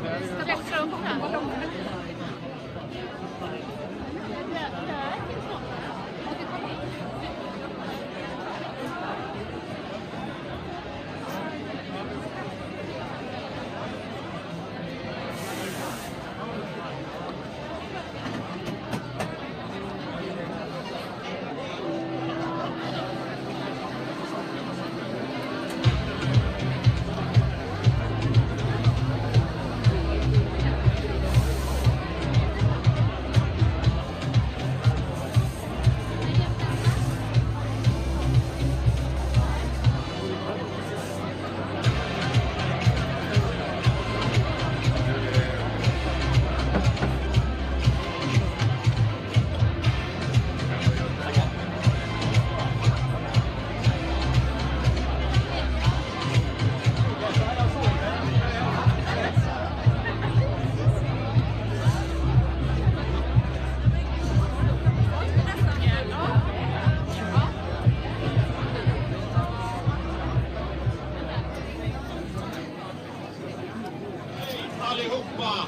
Klättrar de på här? Allihopa,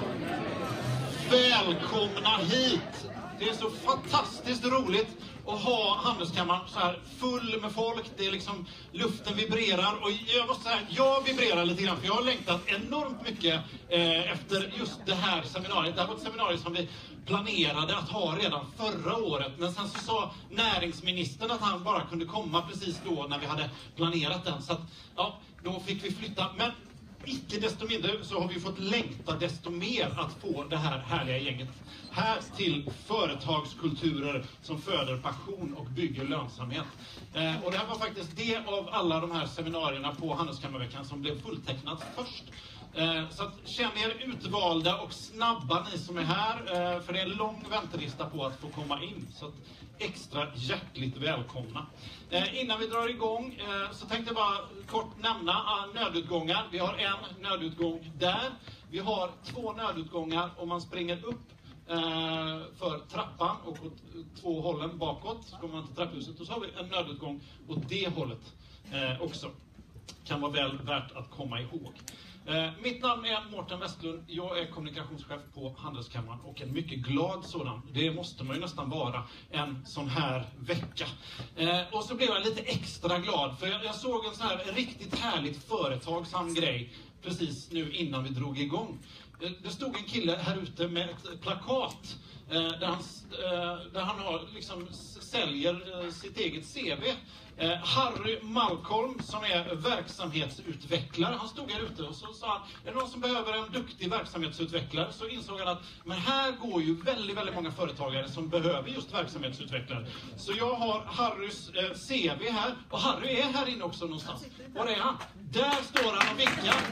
välkomna hit. Det är så fantastiskt roligt att ha Handelskammaren så här full med folk. Det är liksom, luften vibrerar. Och jag måste säga, jag vibrerar lite grann för jag har längtat enormt mycket efter just det här seminariet. Det här var ett seminarium som vi planerade att ha redan förra året. Men sen så sa näringsministern att han bara kunde komma precis då när vi hade planerat den. Så att, ja, då fick vi flytta. Men icke desto mindre så har vi fått längta desto mer att få det här härliga gänget här till företagskulturer som föder passion och bygger lönsamhet. Och det här var faktiskt det av alla de här seminarierna på Handelskammarveckan som blev fulltecknat först. Så att, känn er utvalda och snabba ni som är här, för det är en lång väntelista på att få komma in. Så att, extra hjärtligt välkomna. Innan vi drar igång så tänkte jag bara kort nämna nödutgångar. Vi har en nödutgång där. Vi har 2 nödutgångar om man springer upp för trappan och åt 2 hållen bakåt. Kommer man till trapphuset och så har vi en nödutgång åt det hållet också. Kan vara väl värt att komma ihåg. Mitt namn är Mårten Westlund. Jag är kommunikationschef på Handelskammaren och en mycket glad sådan. Det måste man ju nästan vara en sån här vecka. Och så blev jag lite extra glad för jag såg en sån här riktigt härligt företagsam grej precis nu innan vi drog igång. Det stod en kille här ute med ett plakat där han har liksom säljer sitt eget CV. Harry Malcolm som är verksamhetsutvecklare, han stod här ute och så sa han, är det någon som behöver en duktig verksamhetsutvecklare? Så insåg han att men här går ju väldigt många företagare som behöver just verksamhetsutvecklare. Så jag har Harrys CV här, och Harry är här inne också någonstans. Var är han? Där står han och vinkar.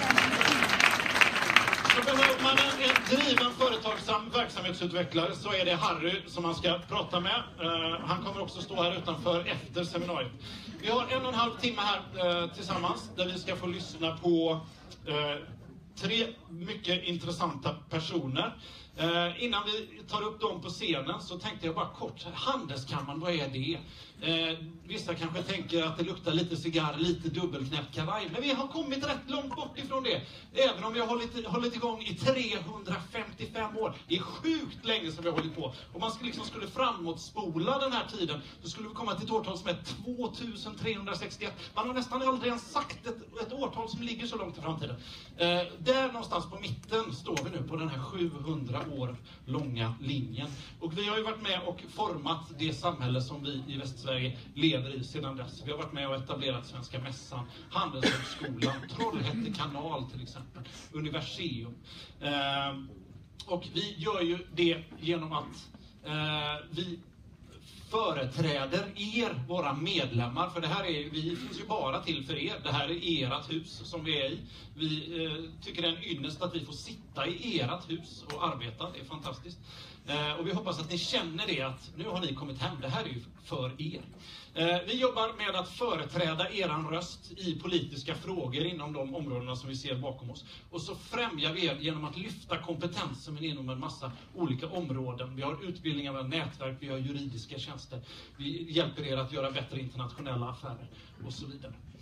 Så behöver man en driven företagsam verksamhetsutvecklare så är det Harry som man ska prata med. Han kommer också stå här utanför efter seminariet. Vi har 1,5 timme här tillsammans där vi ska få lyssna på 3 mycket intressanta personer. Innan vi tar upp dem på scenen så tänkte jag bara kort, Handelskammaren, vad är det? Vissa kanske tänker att det luktar lite cigarr, lite dubbelknäppt kavaj. Men vi har kommit rätt långt bort ifrån det. Även om vi har hållit igång i 355 år. Det är sjukt länge som vi har hållit på. Om man skulle framåt spola den här tiden, så skulle vi komma till ett årtal som är 2361. Man har nästan aldrig ens sagt ett årtal som ligger så långt i framtiden. Där någonstans på mitten står vi nu på den här 700 år långa linjen. Och vi har ju varit med och format det samhälle som vi i Västsverige lever i sedan dess. Vi har varit med och etablerat Svenska Mässan, Handelshögskolan, Trollhätte kanal till exempel, Universium. Och vi gör ju det genom att vi företräder er, våra medlemmar, för det här vi finns ju bara till för er. Det här är ert hus som vi är i. Vi tycker det är en ynnest att vi får sitta i ert hus och arbeta. Det är fantastiskt. Och vi hoppas att ni känner det, att nu har ni kommit hem. Det här är ju för er. Vi jobbar med att företräda eran röst i politiska frågor inom de områdena som vi ser bakom oss. Och så främjar vi er genom att lyfta kompetensen inom en massa olika områden. Vi har utbildningar, vi har nätverk, vi har juridiska tjänster. Vi hjälper er att göra bättre internationella affärer och så vidare.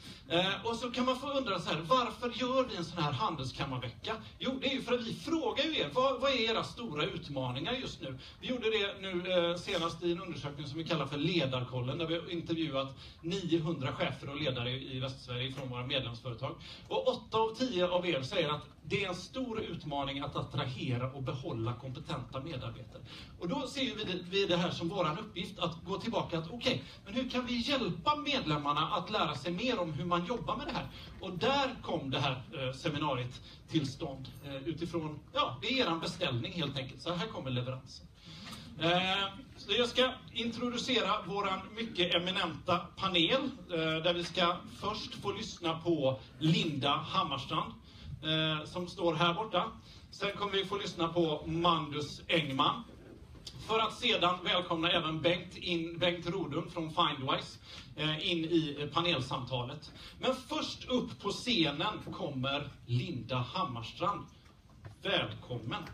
Och så kan man få undra så här, varför gör vi en sån här handelskammarvecka? Jo, det är ju för att vi frågar ju er, vad är era stora utmaningar just nu? Vi gjorde det nu senast i en undersökning som vi kallar för Ledarkollen, där vi har intervjuat 900 chefer och ledare i Västsverige från våra medlemsföretag. Och 8 av 10 av er säger att det är en stor utmaning att attrahera och behålla kompetenta medarbetare. Och då ser vi det här som vår uppgift att gå tillbaka att okej, men hur kan vi hjälpa medlemmarna att lära sig mer om hur man jobbar med det här? Och där kom det här seminariet till stånd utifrån, ja, det är er beställning helt enkelt. Så här kommer leveransen. Så jag ska introducera våran mycket eminenta panel, där vi ska först få lyssna på Linda Hammarstrand, som står här borta. Sen kommer vi få lyssna på Mandus Engman. För att sedan välkomna även Bengt Rodun från Findwise in i panelsamtalet. Men först upp på scenen kommer Linda Hammarstrand. Välkommen!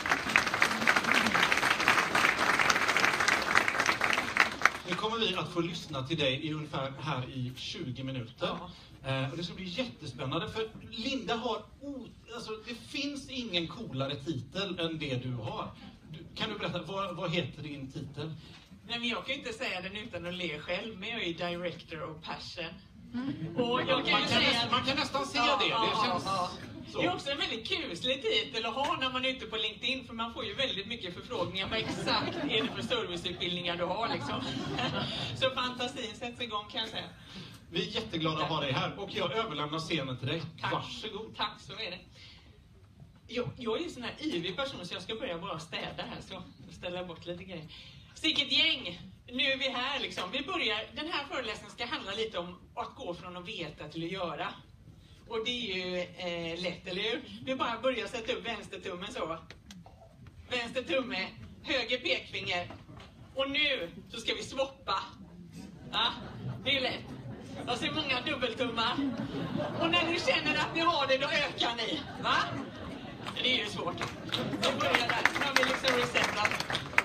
Nu kommer vi att få lyssna till dig i ungefär här i 20 minuter. Och det ska bli jättespännande, för Linda har... Alltså, det finns ingen coolare titel än det du har. Kan du berätta, vad heter din titel? Nej, men jag kan ju inte säga den utan att le själv, men jag är Director of Passion. Och jag kan man kan nästan se det. Det känns så. Det är också en väldigt kuslig titel att ha när man är ute på LinkedIn, för man får ju väldigt mycket förfrågningar på exakt är det för serviceutbildningar du har liksom. Så fantasin sätts igång, kan jag säga. Vi är jätteglada att ha dig här, och jag överlämnar scenen till dig. Tack. Varsågod. Tack, så är det. Jag är en sån här ivrig person, så jag ska börja bara städa här, så ställa bort lite grejer. Vilket gäng! Nu är vi här liksom. Vi börjar, den här föreläsningen ska handla lite om att gå från att veta till att göra. Och det är ju lätt, eller hur? Vi bara börjar sätta upp vänstertummen så. Vänster tumme, höger pekfinger. Och nu så ska vi swappa. Ja, det är lätt. Jag ser många dubbeltummar. Och när ni känner att ni har det, då ökar ni. Va? Det är ju svårt. Vi börjar där. Nu har vi liksom resetat.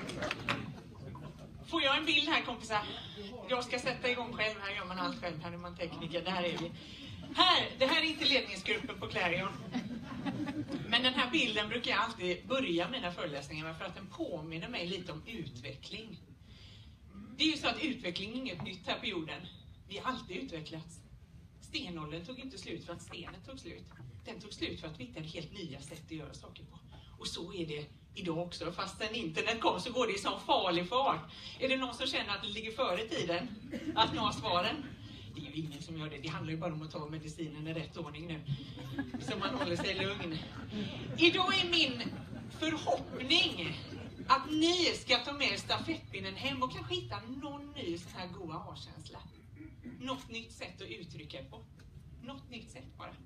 Får jag en bild här, kompisar? Jag ska sätta igång själv. Här gör man allt själv. Här är man tekniker. Där är vi. Det här är inte ledningsgruppen på Clarion. Men den här bilden brukar jag alltid börja mina föreläsningar med, för att den påminner mig lite om utveckling. Det är ju så att utveckling är inget nytt här på jorden. Vi har alltid utvecklats. Stenåldern tog inte slut för att stenen tog slut. Den tog slut för att vi hittade helt nya sätt att göra saker på. Och så är det idag också. Fast sen internet kom så går det i sån farlig fart. Är det någon som känner att det ligger före tiden att nå svaren? Det är ju ingen som gör det. Det handlar ju bara om att ta medicinen i rätt ordning nu. Så man håller sig lugn. Idag är min förhoppning att ni ska ta med stafettpinnen hem och kanske hitta någon ny sån här god aha-känsla. Något nytt sätt att uttrycka er på. Något nytt sätt bara.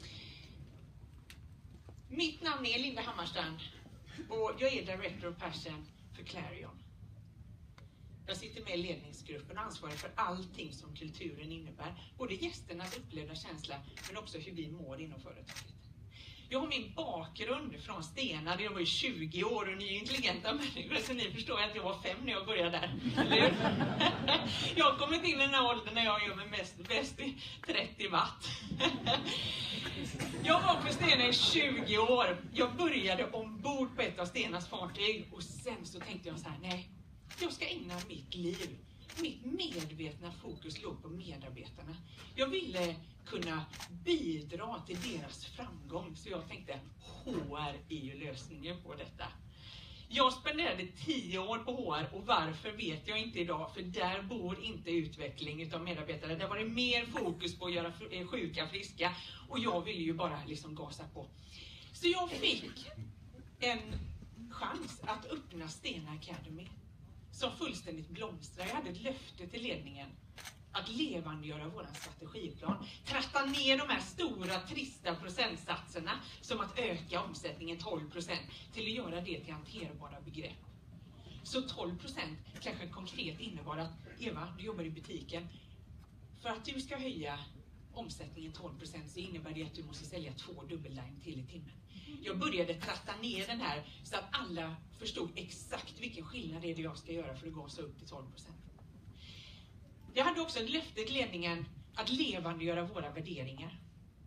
Mitt namn är Linda Hammarstrand och jag är Director of Passion för Clarion. Jag sitter med i ledningsgruppen och ansvarar för allting som kulturen innebär. Både gästernas upplevda känsla, men också hur vi mår inom företaget. Jag har min bakgrund från Stena, där jag var i 20 år och ni är intelligenta människor, så ni förstår att jag var 5 när jag började där. Eller hur? Jag har kommit in i den här åldern när jag gör mig bäst i 30 watt. Jag var på Stena i 20 år. Jag började ombord på ett av Stenas fartyg och sen så tänkte jag så här: nej, jag ska ägna mitt liv. Mitt medvetna fokus låg på medarbetarna. Jag ville kunna bidra till deras framgång, så jag tänkte HR är ju lösningen på detta. Jag spenderade 10 år på HR och varför vet jag inte idag, för där bor inte utveckling utav medarbetare. Där var det mer fokus på att göra sjuka friska och jag ville ju bara liksom gasa på. Så jag fick en chans att öppna Stena Academy som fullständigt blomstrade. Jag hade ett löfte till ledningen att levandegöra våran strategiplan. Tratta ner de här stora, trista procentsatserna som att öka omsättningen 12% till att göra det till hanterbara begrepp. Så 12% kanske konkret innebar att Eva, du jobbar i butiken. För att du ska höja omsättningen 12% så innebär det att du måste sälja 2 dubbelline till i timmen. Jag började tratta ner den här så att alla förstod exakt vilken skillnad det är det jag ska göra för att gasa upp till 12%. Jag hade också ett löfte till ledningen att levandegöra våra värderingar.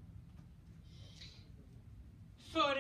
För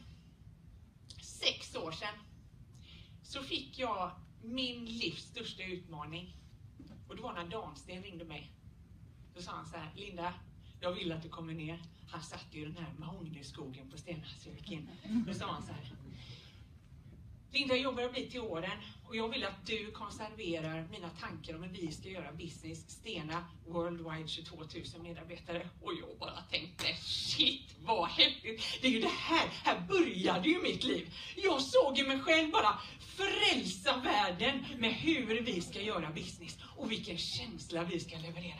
6 år sedan så fick jag min livs största utmaning. Och det var när Dansten ringde mig. Då sa han så här: Linda, jag vill att du kommer ner. Han satt ju i den här mahognyskogen på Stenhalsviken. Då sa han så här: Linda, jag börjar bli till åren och jag vill att du konserverar mina tankar om hur vi ska göra business. Stena Worldwide 22 000 medarbetare. Och jag bara tänkte, shit vad häftigt. Det är ju det här började ju mitt liv. Jag såg ju mig själv bara frälsa världen med hur vi ska göra business. Och vilken känsla vi ska leverera.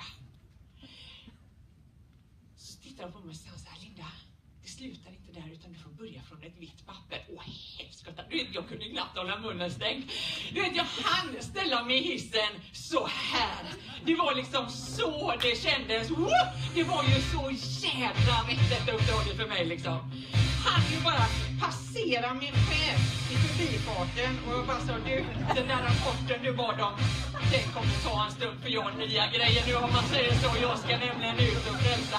Så tittar han på mig och säger så här: Linda, det slutar inte där utan du får börja från ett vitt papper. Åh helskotta, du vet jag kunde knappt hålla munnen stängd. Du vet jag hann ställa mig i hissen så här. Det var liksom så det kändes. Det var ju så jävla mäktigt uppdraget för mig liksom. Han ju bara passera min chef i förbifarten och jag bara sa, du, den där rapporten du bad om, den kommer ta en stund för jag har nya grejer nu om man säger så. Jag ska nämligen ut och frälsa.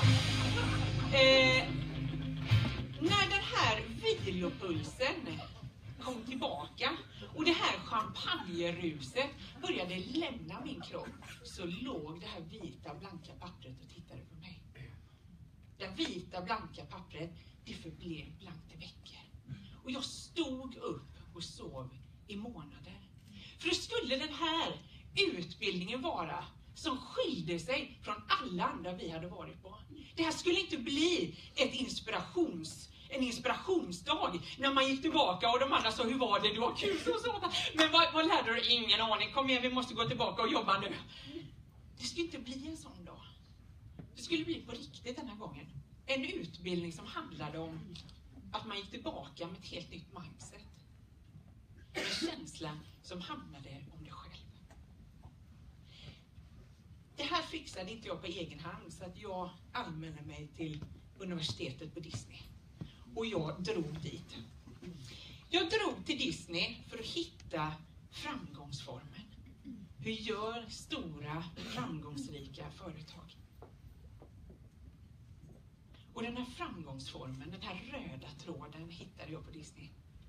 När den här vilopulsen kom tillbaka och det här champagneruset började lämna min kropp, så låg det här vita blanka pappret och tittade på mig. Det vita blanka pappret, det förblev blankt i veckor. Och jag stod upp och sov i månader. För det skulle den här utbildningen vara som skilde sig från alla andra vi hade varit på. Det här skulle inte bli en inspirationsdag när man gick tillbaka och de andra sa, hur var det? Det var kul och så. Men vad lärde du? Ingen aning. Kom igen, vi måste gå tillbaka och jobba nu. Det skulle inte bli en sån dag. Det skulle bli på riktigt den här gången. En utbildning som handlade om att man gick tillbaka med ett helt nytt mindset. En känsla som handlade om det själv. Det här fixade inte jag på egen hand, så att jag anmälde mig till universitetet på Disney. Och jag drog dit. Jag drog till Disney för att hitta framgångsformen. Hur gör stora, framgångsrika företag? Och den här framgångsformen, den här röda tråden hittade jag på Disney.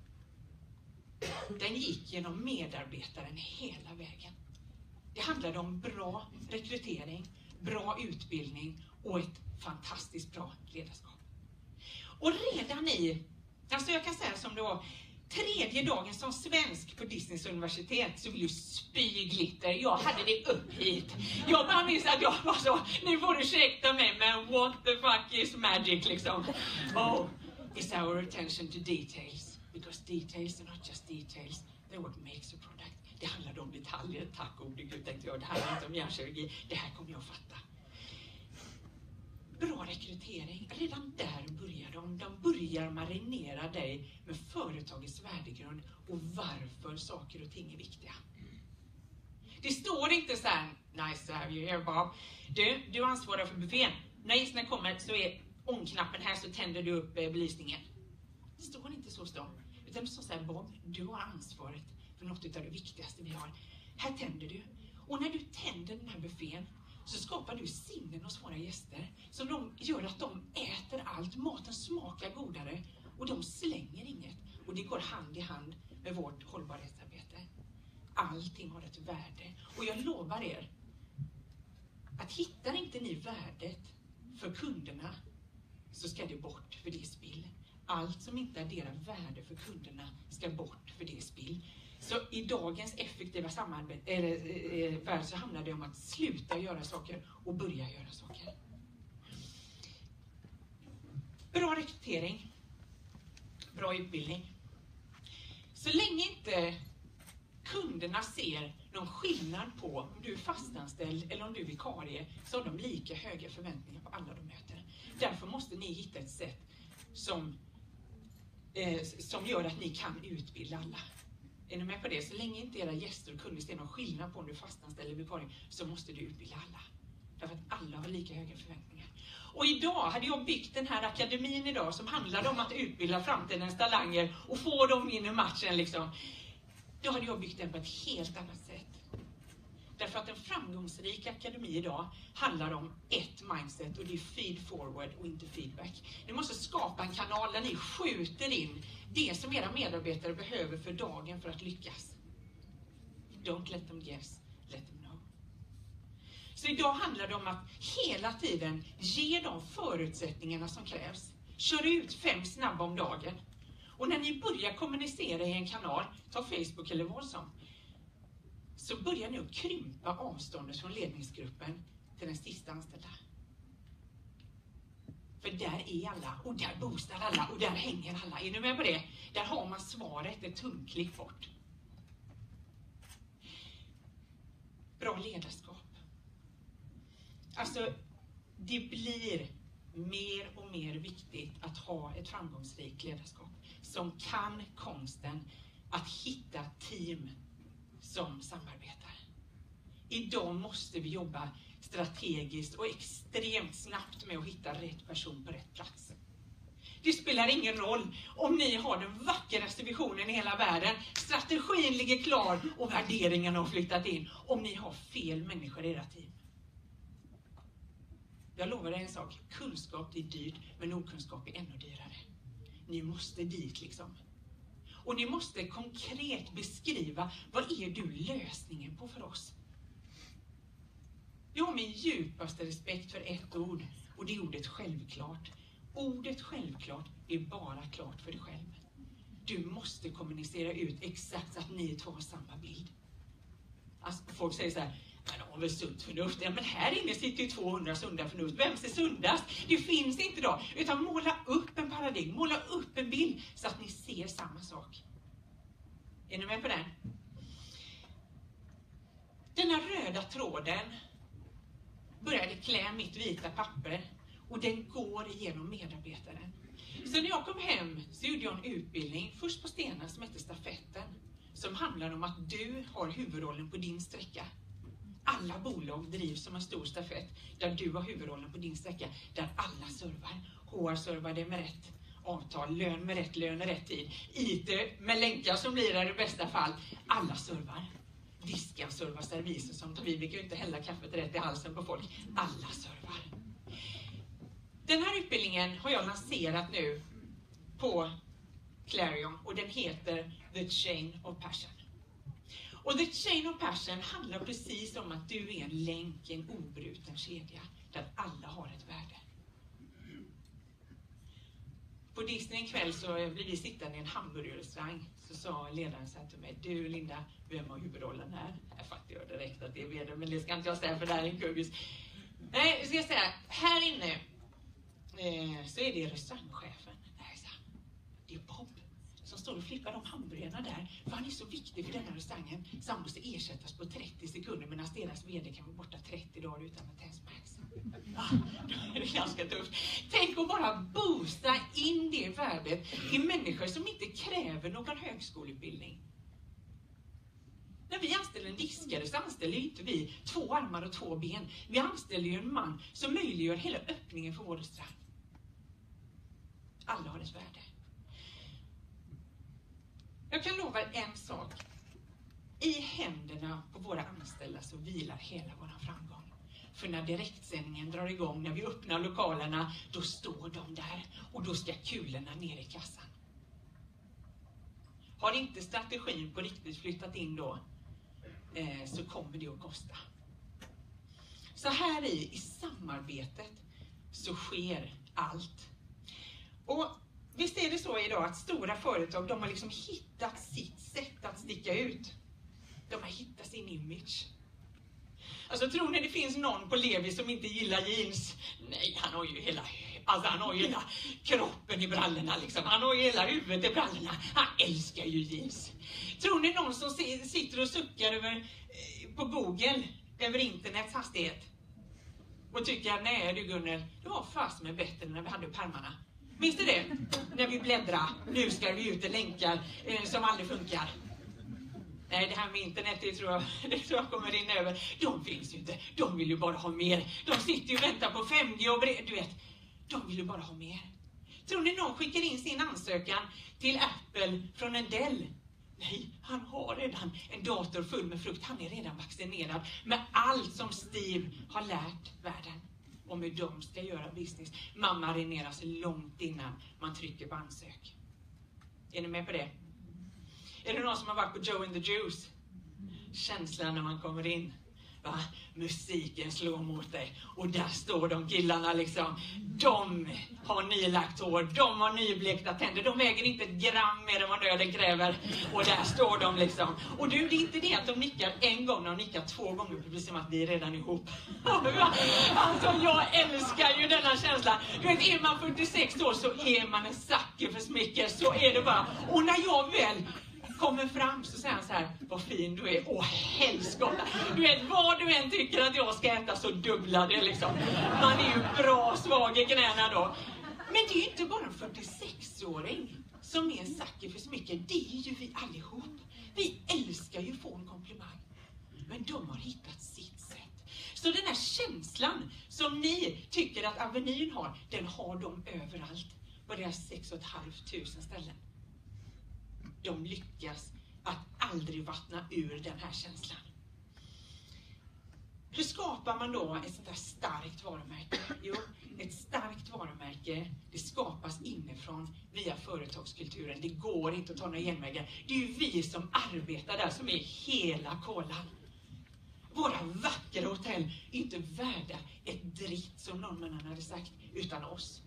Den gick genom medarbetaren hela vägen. Det handlade om bra rekrytering, bra utbildning och ett fantastiskt bra ledarskap. Och redan jag kan säga som det var, 3:e dagen som svensk på Disneys universitet så vill du spy glitter. Jag hade det upp hit. Jag bara minns att jag var så, nu får du ursäkta mig, men what the fuck is magic liksom. Oh, it's our attention to details. Because details are not just details, they're what makes a product. Det handlade om detaljer, tack gode Gud tänkte jag. Det handlar inte om hjärnkirurgi, det här kommer jag fatta. Bra rekrytering, redan där börjar de börjar marinera dig med företagets värdegrund och varför saker och ting är viktiga. Det står inte så här, nice to have you here Bob. Du ansvarar för buffén. När gästerna kommer så är on-knappen här så tänder du upp belysningen. Det står inte så stånd. Utan det står så här, Bob, du har ansvaret för något av det viktigaste vi har. Här tänder du. Och när du tänder den här buffén så skapar du sinnen hos våra gäster som de gör att de äter allt. Maten smakar godare och de slänger inget. Och det går hand i hand med vårt hållbarhetsarbete. Allting har ett värde. Och jag lovar er att hittar inte ni värdet för kunderna så ska det bort för det spill. Allt som inte adderar värde för kunderna ska bort för det spill. Så i dagens effektiva värld så handlar det om att sluta göra saker och börja göra saker. Bra rekrytering. Bra utbildning. Så länge inte kunderna ser någon skillnad på om du är fastanställd eller om du är vikarie så har de lika höga förväntningar på alla de möter. Därför måste ni hitta ett sätt som gör att ni kan utbilda alla. Är ni med på det? Så länge inte era gäster och kunder ser någon skillnad på om du är fastanställd eller vikarie så måste du utbilda alla. Därför att alla har lika höga förväntningar. Och idag hade jag byggt den här akademin idag som handlade om att utbilda framtidens talanger och få dem in i matchen liksom. Då hade jag byggt den på ett helt annat sätt. Därför att en framgångsrik akademi idag handlar om ett mindset, och det är feed forward och inte feedback. Ni måste skapa en kanal där ni skjuter in det som era medarbetare behöver för dagen för att lyckas. Don't let them guess, let them know. Så idag handlar det om att hela tiden ge de förutsättningarna som krävs. Kör ut 5 snabba om dagen. Och när ni börjar kommunicera i en kanal, ta Facebook eller vad som, så börjar ni att krympa avståndet från ledningsgruppen till den sista anställda. För där är alla, och där boostar alla, och där hänger alla. Är ni med på det? Där har man svaret ett tumklick bort. Bra ledarskap. Alltså, det blir mer och mer viktigt att ha ett framgångsrikt ledarskap som kan konsten att hitta team som samarbetar. Idag måste vi jobba strategiskt och extremt snabbt med att hitta rätt person på rätt plats. Det spelar ingen roll om ni har den vackraste visionen i hela världen, strategin ligger klar och värderingarna har flyttat in, om ni har fel människor i era team. Jag lovar er en sak, kunskap är dyrt, men okunskap är ännu dyrare. Ni måste dit liksom. Och ni måste konkret beskriva, vad är du lösningen på för oss? Jag har min djupaste respekt för ett ord, och det är ordet självklart. Ordet självklart är bara klart för dig själv. Du måste kommunicera ut exakt så att ni två har samma bild. Alltså, folk säger så här, men de har väl sunt förnuft. Ja, men här inne sitter ju 200 sunda förnuft. Vem är sundast? Det finns inte då. Utan måla upp en paradigm, måla upp en bild så att ni ser samma sak. Är ni med på den? Den här röda tråden började klä mitt vita papper, och den går igenom medarbetaren. Så när jag kom hem så gjorde jag en utbildning, först på Stena, som heter Stafetten, som handlar om att du har huvudrollen på din sträcka. Alla bolag drivs som en stor stafett där du har huvudrollen på din sträcka, där alla servar. HR servar det med rätt avtal, lön med rätt lön i rätt tid, IT med länkar som blir där i bästa fall. Alla servar. Diskan servar, servisen som tar vid. Vi kan ju inte hälla kaffet rätt i halsen på folk. Alla servar. Den här utbildningen har jag lanserat nu på Clarion, och den heter The Chain of Passion. Och The Chain of Passion handlar precis om att du är en länk, en obruten kedja där alla har ett värde. På Disney en kväll så blev vi sittande i en hamburgerrestaurang, så sa ledaren så här till mig, du Linda, vem har huvudrollen här? Jag fattar ju direkt att det är vd, men det ska inte jag säga för det här är en kuggis. Nej, jag ska säga, här inne så är det restaurangchefen. Nej, så här, det är Bob som står och flippar de hamburgarna där, för han är så viktig för den här restaurangen så han måste ersättas på 30 sekunder medan deras vd kan vara borta 30 dagar utan att ens märks. Det är ganska tufft. Tänk att bara boosta in det värdet i människor som inte kräver någon högskoleutbildning. När vi anställer en diskare så anställer inte vi 2 armar och 2 ben. Vi anställer ju en man som möjliggör hela öppningen för vår restaurang. Alla har ett värde. Jag kan lova en sak. I händerna på våra anställda så vilar hela vår framgång. För när direktsändningen drar igång, när vi öppnar lokalerna, då står de där och då ska kulorna ner i kassan. Har inte strategin på riktigt flyttat in då, så kommer det att kosta. Så här i samarbetet så sker allt. Och visst är det så idag att stora företag, de har liksom hittat sitt sätt att sticka ut. De har hittat sin image. Alltså tror ni det finns någon på Levi som inte gillar jeans? Nej, han har ju hela kroppen i brallorna liksom. Han har ju hela huvudet i brallorna. Han älskar ju jeans. Tror ni någon som sitter och suckar på Google över internets hastighet och tycker, nej du Gunnel, det var fast med bättre när vi hade pärmarna. Minns du det? När vi bläddrar, nu ska vi ut i länkar som aldrig funkar. Nej, det här med internet, det tror jag kommer rinna över. De finns ju inte, de vill ju bara ha mer. De sitter ju och väntar på 5G och du vet, de vill ju bara ha mer. Tror ni någon skickar in sin ansökan till Apple från en Dell Nej, han har redan en dator full med frukt. Han är redan vaccinerad med allt som Steve har lärt världen om hur de ska göra business. Man marineras långt innan man trycker på ansök. Är ni med på det? Är det någon som har varit på Joe and the Juice? Känslan när man kommer in. Va? Musiken slår mot dig. Och där står de killarna liksom. De har nylagt hår. De har nyblekta tänder. De väger inte ett gram mer än vad nöden kräver. Och där står de liksom. Och du, det är inte det att de nickar en gång. De nickar 2 gånger. Precis som att vi är redan ihop. Alltså jag älskar ju denna känsla. Du vet, är man 46 år så är man en sucker för smicker. Så är det bara. Och när jag väl kommer fram så säger han så här: vad fin du är, åh helskotta. Du vet, vad du än tycker att jag ska äta så dubblar det liksom. Man är ju bra svag i knäna då. Men det är ju inte bara en 46-åring som är en sucker för smycken. Det är ju vi allihop. Vi älskar ju att få en komplimang. Men de har hittat sitt sätt. Så den här känslan som ni tycker att Avenyn har, den har de överallt på deras 6 500 ställen. De lyckas att aldrig vattna ur den här känslan. Hur skapar man då ett sånt här starkt varumärke? Jo, ett starkt varumärke, det skapas inifrån via företagskulturen. Det går inte att ta några genvägar. Det är ju vi som arbetar där som är hela kolan. Våra vackra hotell är inte värda ett dritt som någon annan hade sagt utan oss.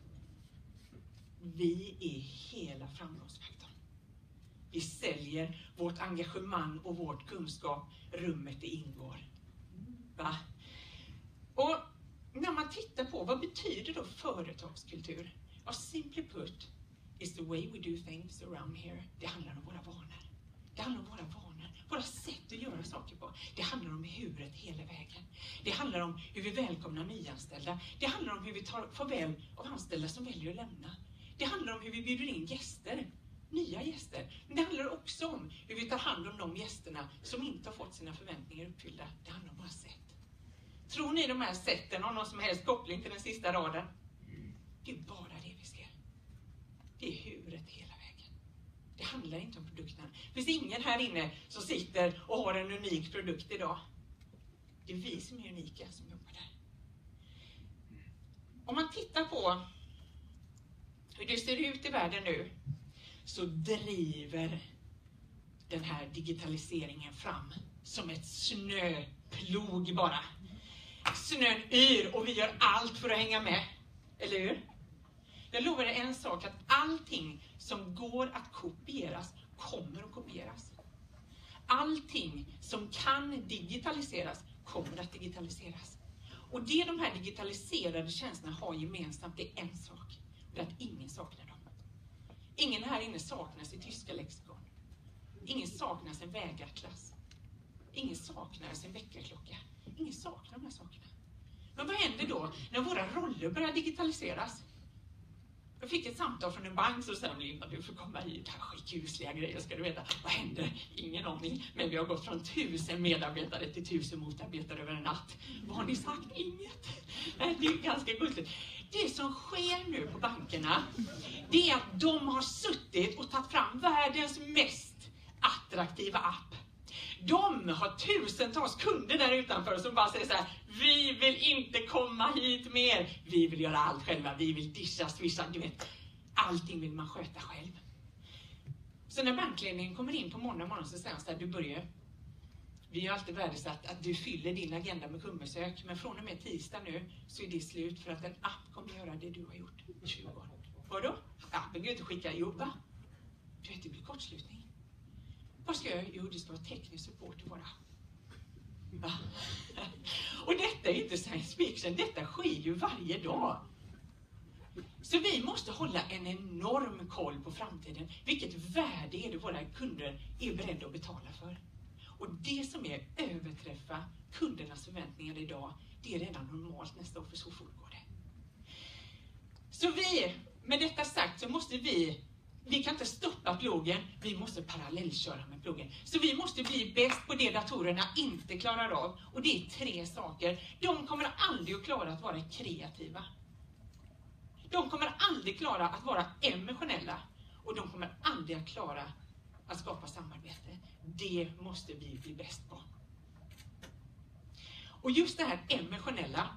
Vi är hela framgångsfaktorn. Vi säljer vårt engagemang och vårt kunskap. Rummet det ingår. Va? Och när man tittar på vad betyder då företagskultur? Ja, simply put is the way we do things around here. Det handlar om våra vanor. Det handlar om våra vanor. Våra sätt att göra saker på. Det handlar om huvudet hela vägen. Det handlar om hur vi välkomnar nyanställda. Det handlar om hur vi tar farväl av anställda som väljer att lämna. Det handlar om hur vi bjuder in gäster. Nya gäster. Men det handlar också om hur vi tar hand om de gästerna som inte har fått sina förväntningar uppfyllda. Det handlar om våra sätt. Tror ni de här sätten har någon som helst koppling till den sista raden? Det är bara det vi ser. Det är huvudet hela vägen. Det handlar inte om produkterna. Det finns ingen här inne som sitter och har en unik produkt idag. Det är vi som är unika som jobbar där. Om man tittar på hur det ser ut i världen nu, så driver den här digitaliseringen fram som ett snöplog bara. Snön yr och vi gör allt för att hänga med. Eller hur? Jag lovar er en sak, att allting som går att kopieras kommer att kopieras. Allting som kan digitaliseras kommer att digitaliseras. Och det de här digitaliserade tjänsterna har gemensamt, det är en sak. Det är att ingen saknar dem. Ingen här inne saknar sitt tyska lexikon. Ingen saknar sin vägatlas. Ingen saknar sin väckarklocka. Ingen saknar de här sakerna. Men vad händer då när våra roller börjar digitaliseras? Jag fick ett samtal från en bank som sa: Linda, du får komma hit. Det här är kusliga grejer, ska du veta. Vad händer? Ingen aning. Men vi har gått från 1000 medarbetare till 1000 motarbetare över en natt. Vad har ni sagt? Inget. Det är ganska gulligt. Det som sker nu på bankerna, det är att de har suttit och tagit fram världens mest attraktiva app. De har tusentals kunder där utanför som bara säger så här: vi vill inte komma hit mer. Vi vill göra allt själva. Vi vill disha, swisha, du vet. Allting vill man sköta själv. Så när bankledningen kommer in på måndag morgon så säger han så här: du börjar. Vi har alltid värdesatt att du fyller din agenda med kundbesök. Men från och med tisdag nu så är det slut, för att en app kommer göra det du har gjort i 20 år. Vadå? Appen går inte att skicka ihop, va? Du vet, det blir kortslutning. Vad ska jag göra? Jo, det ska vara teknisk support i våra app. Va? Och detta är inte science fiction. Detta sker ju varje dag. Så vi måste hålla en enorm koll på framtiden. Vilket värde är det våra kunder är beredda att betala för? Och det som är överträffa kundernas förväntningar idag, det är redan normalt nästa år, för så fort går det. Så med detta sagt så måste vi kan inte stoppa plogen, vi måste parallellköra med plogen. Så vi måste bli bäst på det datorerna inte klarar av. Och det är 3 saker. De kommer aldrig att klara att vara kreativa. De kommer aldrig klara att vara emotionella. Och de kommer aldrig att klara att skapa samarbete. Det måste vi bli bäst på. Och just det här emotionella,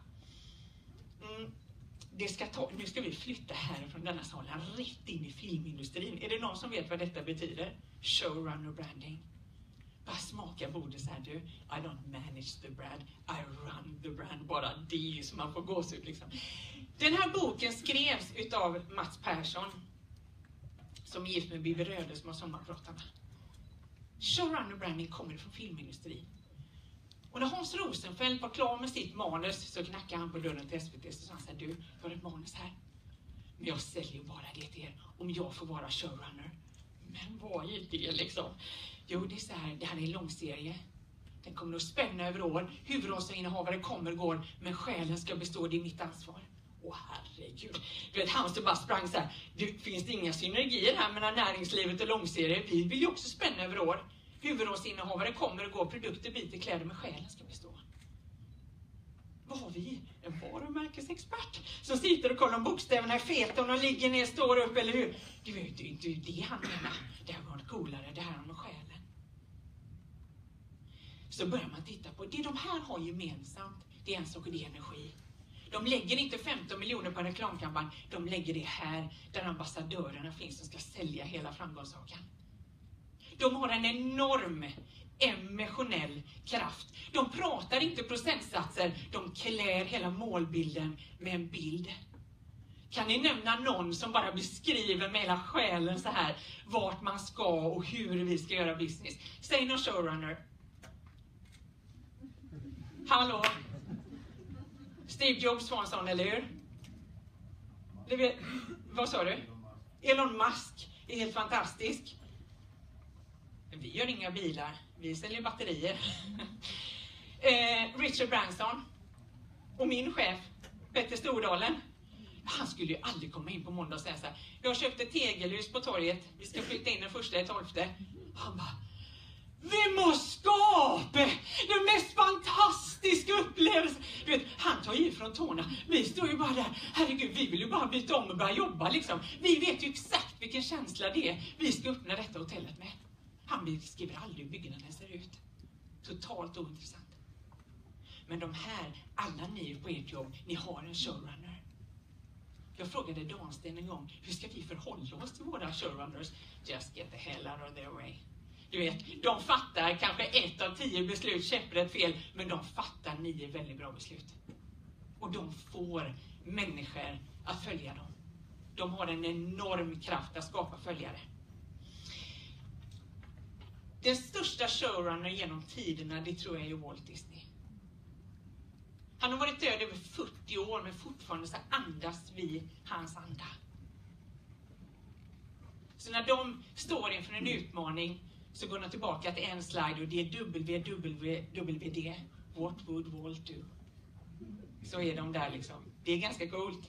nu ska vi flytta här från denna salen rätt in i filmindustrin. Är det någon som vet vad detta betyder? Showrunner branding. Bara smaka bordet så här, du. I don't manage the brand, I run the brand. Bara det som man får gåshud liksom. Den här boken skrevs utav Mats Persson, som är gift med Bibi Röde som har sommarbrottarna. Showrunner branding kommer från filmindustrin. Och när Hans Rosenfeldt var klar med sitt manus så knackade han på dörren till SVT och sa han så här, du, jag har ett manus här. Men jag säljer bara det till er om jag får vara showrunner. Men vad är det liksom? Jo, det är så här, det här är en långserie. Den kommer att spänna över år. Huvudrollsinnehavare kommer och går, men själen ska bestå, det är mitt ansvar. Åh herregud. Du vet, han som bara sprang så här. Det finns inga synergier här mellan näringslivet och långserier. Vi vill ju också spänna över år. Huvudrollsinnehavare kommer och går, produkter byter kläder, men själen ska bestå. Vad har vi? En varumärkesexpert som sitter och kollar om bokstäverna är feta, om de ligger ner, står upp, eller hur? Du vet, det är det han menar. Det här var något coolare, det här med själen. Så börjar man titta på, det de här har gemensamt, det är en sak och det är energi. De lägger inte 15 miljoner på en reklamkampanj, de lägger det här där ambassadörerna finns som ska sälja hela framgångssagan. De har en enorm emotionell kraft. De pratar inte procentsatser, de klär hela målbilden med en bild. Kan ni nämna någon som bara beskriver med hela själen så här, vart man ska och hur vi ska göra business? Säg någon showrunner. Hallå? Steve Jobs var en sån, eller hur? Vad sa du? Elon Musk är helt fantastisk. Vi gör inga bilar, vi säljer batterier. Richard Branson och min chef, Petter Stordalen, han skulle ju aldrig komma in på måndag och säga så här, jag köpte tegelhus på torget, vi ska flytta in den 1/12. Han bara, vi måste skapa den mest fantastiska upplevelsen. Du vet, han tar ju från tårna. Vi står ju bara där, herregud, vi vill ju bara byta om och börja jobba liksom. Vi vet ju exakt vilken känsla det är vi ska öppna detta hotellet med. Han beskriver aldrig hur byggnaden ser ut. Totalt ointressant. Men de här, alla ni på ert jobb, ni har en showrunner. Jag frågade Dansten en gång, hur ska vi förhålla oss till våra showrunners? Just get the hell out of their way. Du vet, de fattar kanske 1 av 10 beslut käpprätt fel, men de fattar 9 väldigt bra beslut. Och de får människor att följa dem. De har en enorm kraft att skapa följare. Den största showrunner genom tiderna, det tror jag är Walt Disney. Han har varit död över 40 år, men fortfarande så andas vi hans anda. Så när de står inför en utmaning så går de tillbaka till en slide och det är WWWD. What would Walt do? Så är de där liksom. Det är ganska coolt.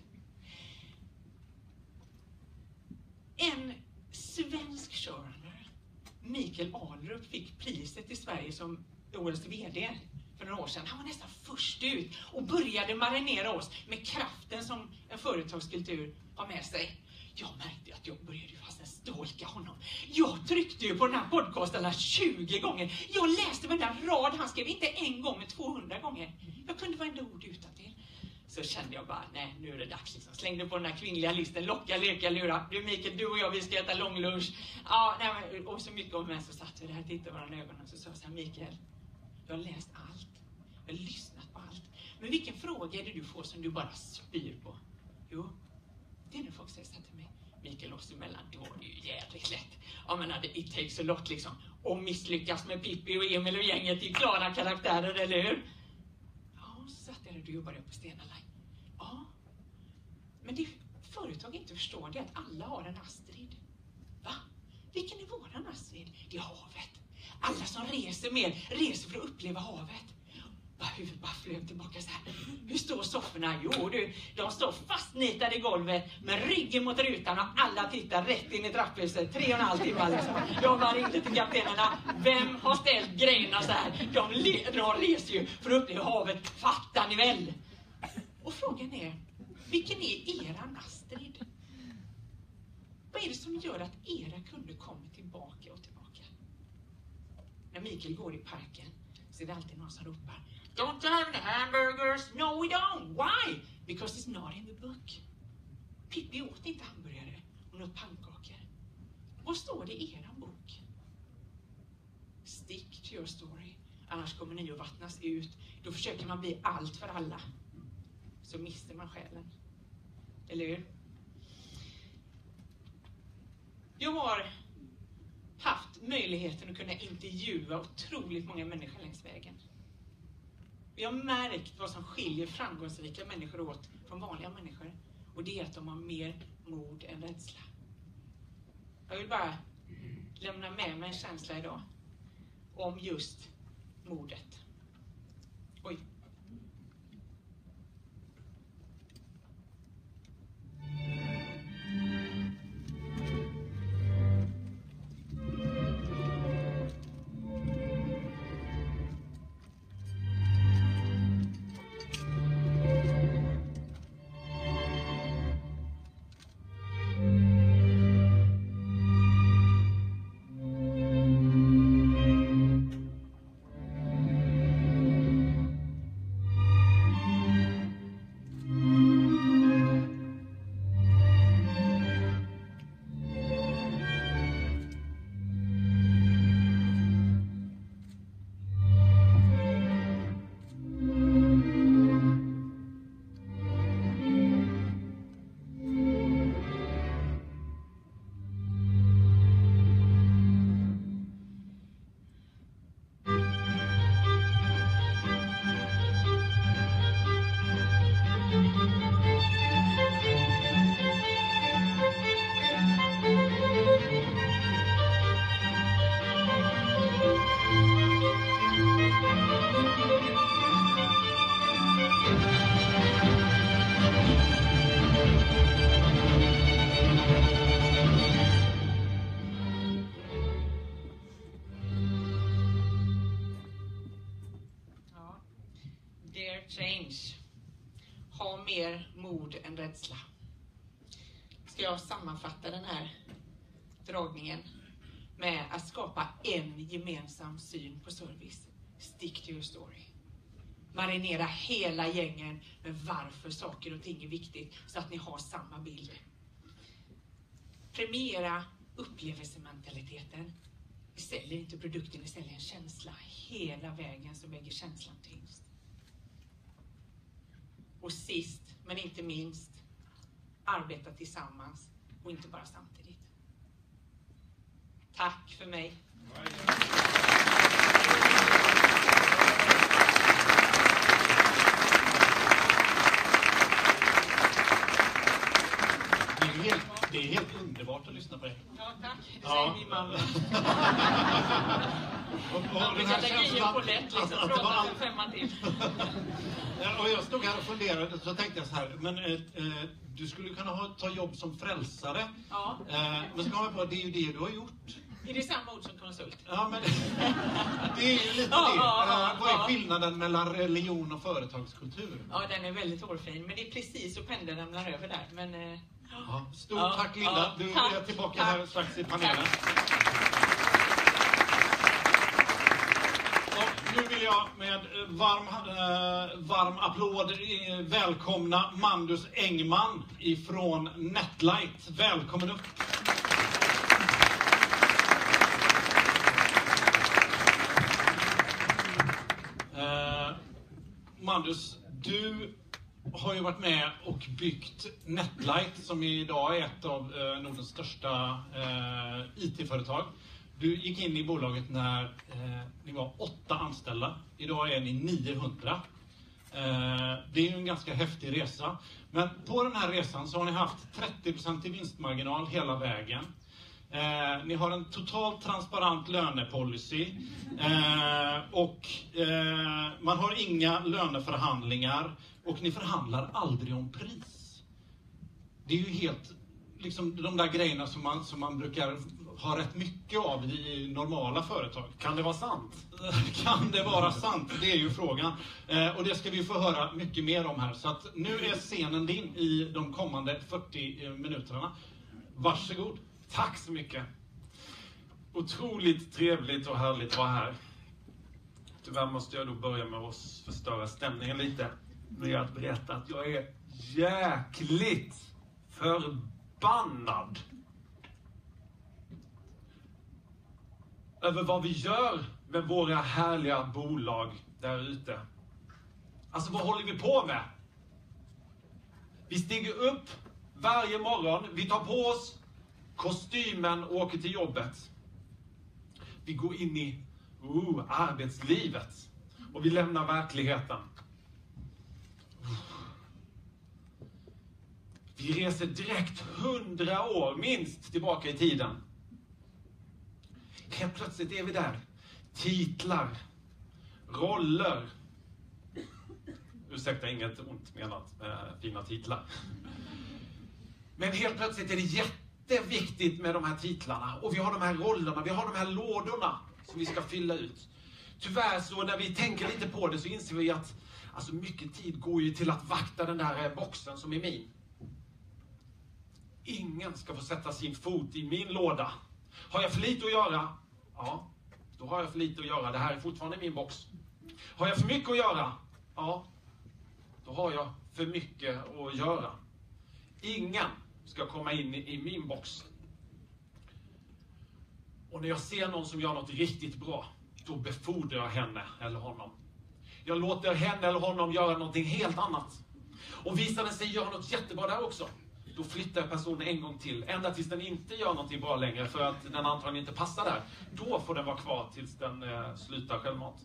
En svensk showrunner, Mikael Ahlrup, fick priset i Sverige som årets vd för några år sedan. Han var nästan först ut och började marinera oss med kraften som en företagskultur har med sig. Jag märkte att jag började fast stolka honom. Jag tryckte ju på den här podcasten 20 gånger. Jag läste varenda rad han skrev, inte en gång men 200 gånger. Jag kunde varenda ord utantill. Så kände jag bara, nej, nu är det dags liksom. Slängde på den här kvinnliga listan, locka, leka, lura. Du Mikael, du och jag, vi ska äta långlunch. Ja, nej, och så mycket om mig så satt vi där och tittade på varandra ögonen och så sa jag så här, Mikael, jag har läst allt. Jag har lyssnat på allt. Men vilken fråga är det du får som du bara spyr på? Jo, det är när folk säger så här till mig. Mikael oss emellan, det var ju jävligt lätt. Jag menar, it takes a lot liksom. Och misslyckas med Pippi och Emil och gänget i klara karaktärer, eller hur? Ja, så satt där och du jobbade på Stena Line. Ja, men det företag inte förstår det är att alla har en Astrid. Va? Vilken är våran Astrid? Det är havet. Alla som reser reser för att uppleva havet. Huvudet bara flög tillbaka så här. Hur står sofforna? Jo du, de står fastnitade i golvet med ryggen mot rutan och alla tittar rätt in i trapphuset. 3,5 timmar liksom. Jag bara ringde till kaptenerna. Vem har ställt grejerna så här? De reser ju för att uppleva havet. Fattar ni väl? Och frågan är, vilken är eran Astrid? Vad är det som gör att era kunder kommer tillbaka och tillbaka? när Mikael går i parken så är det alltid någon som ropar Don't have any hamburgers? No we don't. Why? Because it's not in the book. Pippi åt inte hamburgare. Hon åt pannkakor. Vad står det i eran bok? Stick to your story. Annars kommer ni att vattnas ut. Då försöker man bli allt för alla. Så mister man själen. Eller hur? Jag har haft möjligheten att kunna intervjua otroligt många människor längs vägen. Vi har märkt vad som skiljer framgångsrika människor åt från vanliga människor. Och det är att de har mer mod än rädsla. Jag vill bara lämna med mig en känsla idag om just modet. Oj. Change. Ha mer mod än rädsla. Ska jag sammanfatta den här dragningen med att skapa en gemensam syn på service. Stick to your story. Marinera hela gängen med varför saker och ting är viktigt så att ni har samma bild. Premiera upplevelsementaliteten. Vi säljer inte produkten, vi säljer en känsla. Hela vägen så väger känslan tyngst. Och sist, men inte minst, arbeta tillsammans och inte bara samtidigt. Tack för mig. Det är helt underbart att lyssna på det. Ja, tack. Det säger min mamma. Och den här känslan... på lätt, liksom. Prata en femma till. Och jag stod här och funderade, så tänkte jag så här, men du skulle kunna ta jobb som frälsare. Ja. Men så kom jag på att det är ju det du har gjort. Är det samma ord som konsult? Ja, men det är ju lite det. Vad är skillnaden mellan religion och företagskultur? Ja, den är väldigt hårfin, men det är precis så pendeln ramlar över där. Men, ja, stort tack Linda, du är tillbaka här strax i panelen. Och nu vill jag med varm applåd välkomna Mandus Engman ifrån Netlight. Välkommen upp. Mandus, du har ju varit med och byggt Netlight som idag är ett av Nordens största IT-företag. Du gick in i bolaget när ni var 8 anställda. Idag är ni 900. Det är ju en ganska häftig resa. Men på den här resan så har ni haft 30% i vinstmarginal hela vägen. Ni har en totalt transparent lönepolicy och man har inga löneförhandlingar och ni förhandlar aldrig om pris. Det är ju helt liksom de där grejerna som man brukar ha rätt mycket av i normala företag. Kan det vara sant? Kan det vara sant? Det är ju frågan. Och det ska vi få höra mycket mer om här. Så att nu är scenen din i de kommande 40 minuterna. Varsågod. Tack så mycket. Otroligt trevligt och härligt att vara här. Tyvärr måste jag då börja med att förstöra stämningen lite. Med att berätta att jag är jäkligt förbannad över vad vi gör med våra härliga bolag där ute. Alltså vad håller vi på med? Vi stiger upp varje morgon, vi tar på oss kostymen och åker till jobbet. Vi går in i arbetslivet och vi lämnar verkligheten. Vi reser direkt 100 år minst tillbaka i tiden. Helt plötsligt är vi där. Titlar, roller. Ursäkta, inget ont menat med fina titlar. Men helt plötsligt är det jätteviktigt med de här titlarna. Och vi har de här rollerna, vi har de här lådorna som vi ska fylla ut. Tyvärr så när vi tänker lite på det så inser vi att alltså mycket tid går ju till att vakta den där boxen som är min. Ingen ska få sätta sin fot i min låda. Har jag för lite att göra? Ja, då har jag för lite att göra. Det här är fortfarande min box. Har jag för mycket att göra? Ja, då har jag för mycket att göra. Ingen ska komma in i min box. Och när jag ser någon som gör något riktigt bra, då befordrar jag henne eller honom. Jag låter henne eller honom göra någonting helt annat. Och visar den sig göra något jättebra där också, då flyttar personen en gång till. Ända tills den inte gör någonting bra längre för att den antagligen inte passar där. Då får den vara kvar tills den slutar självmant.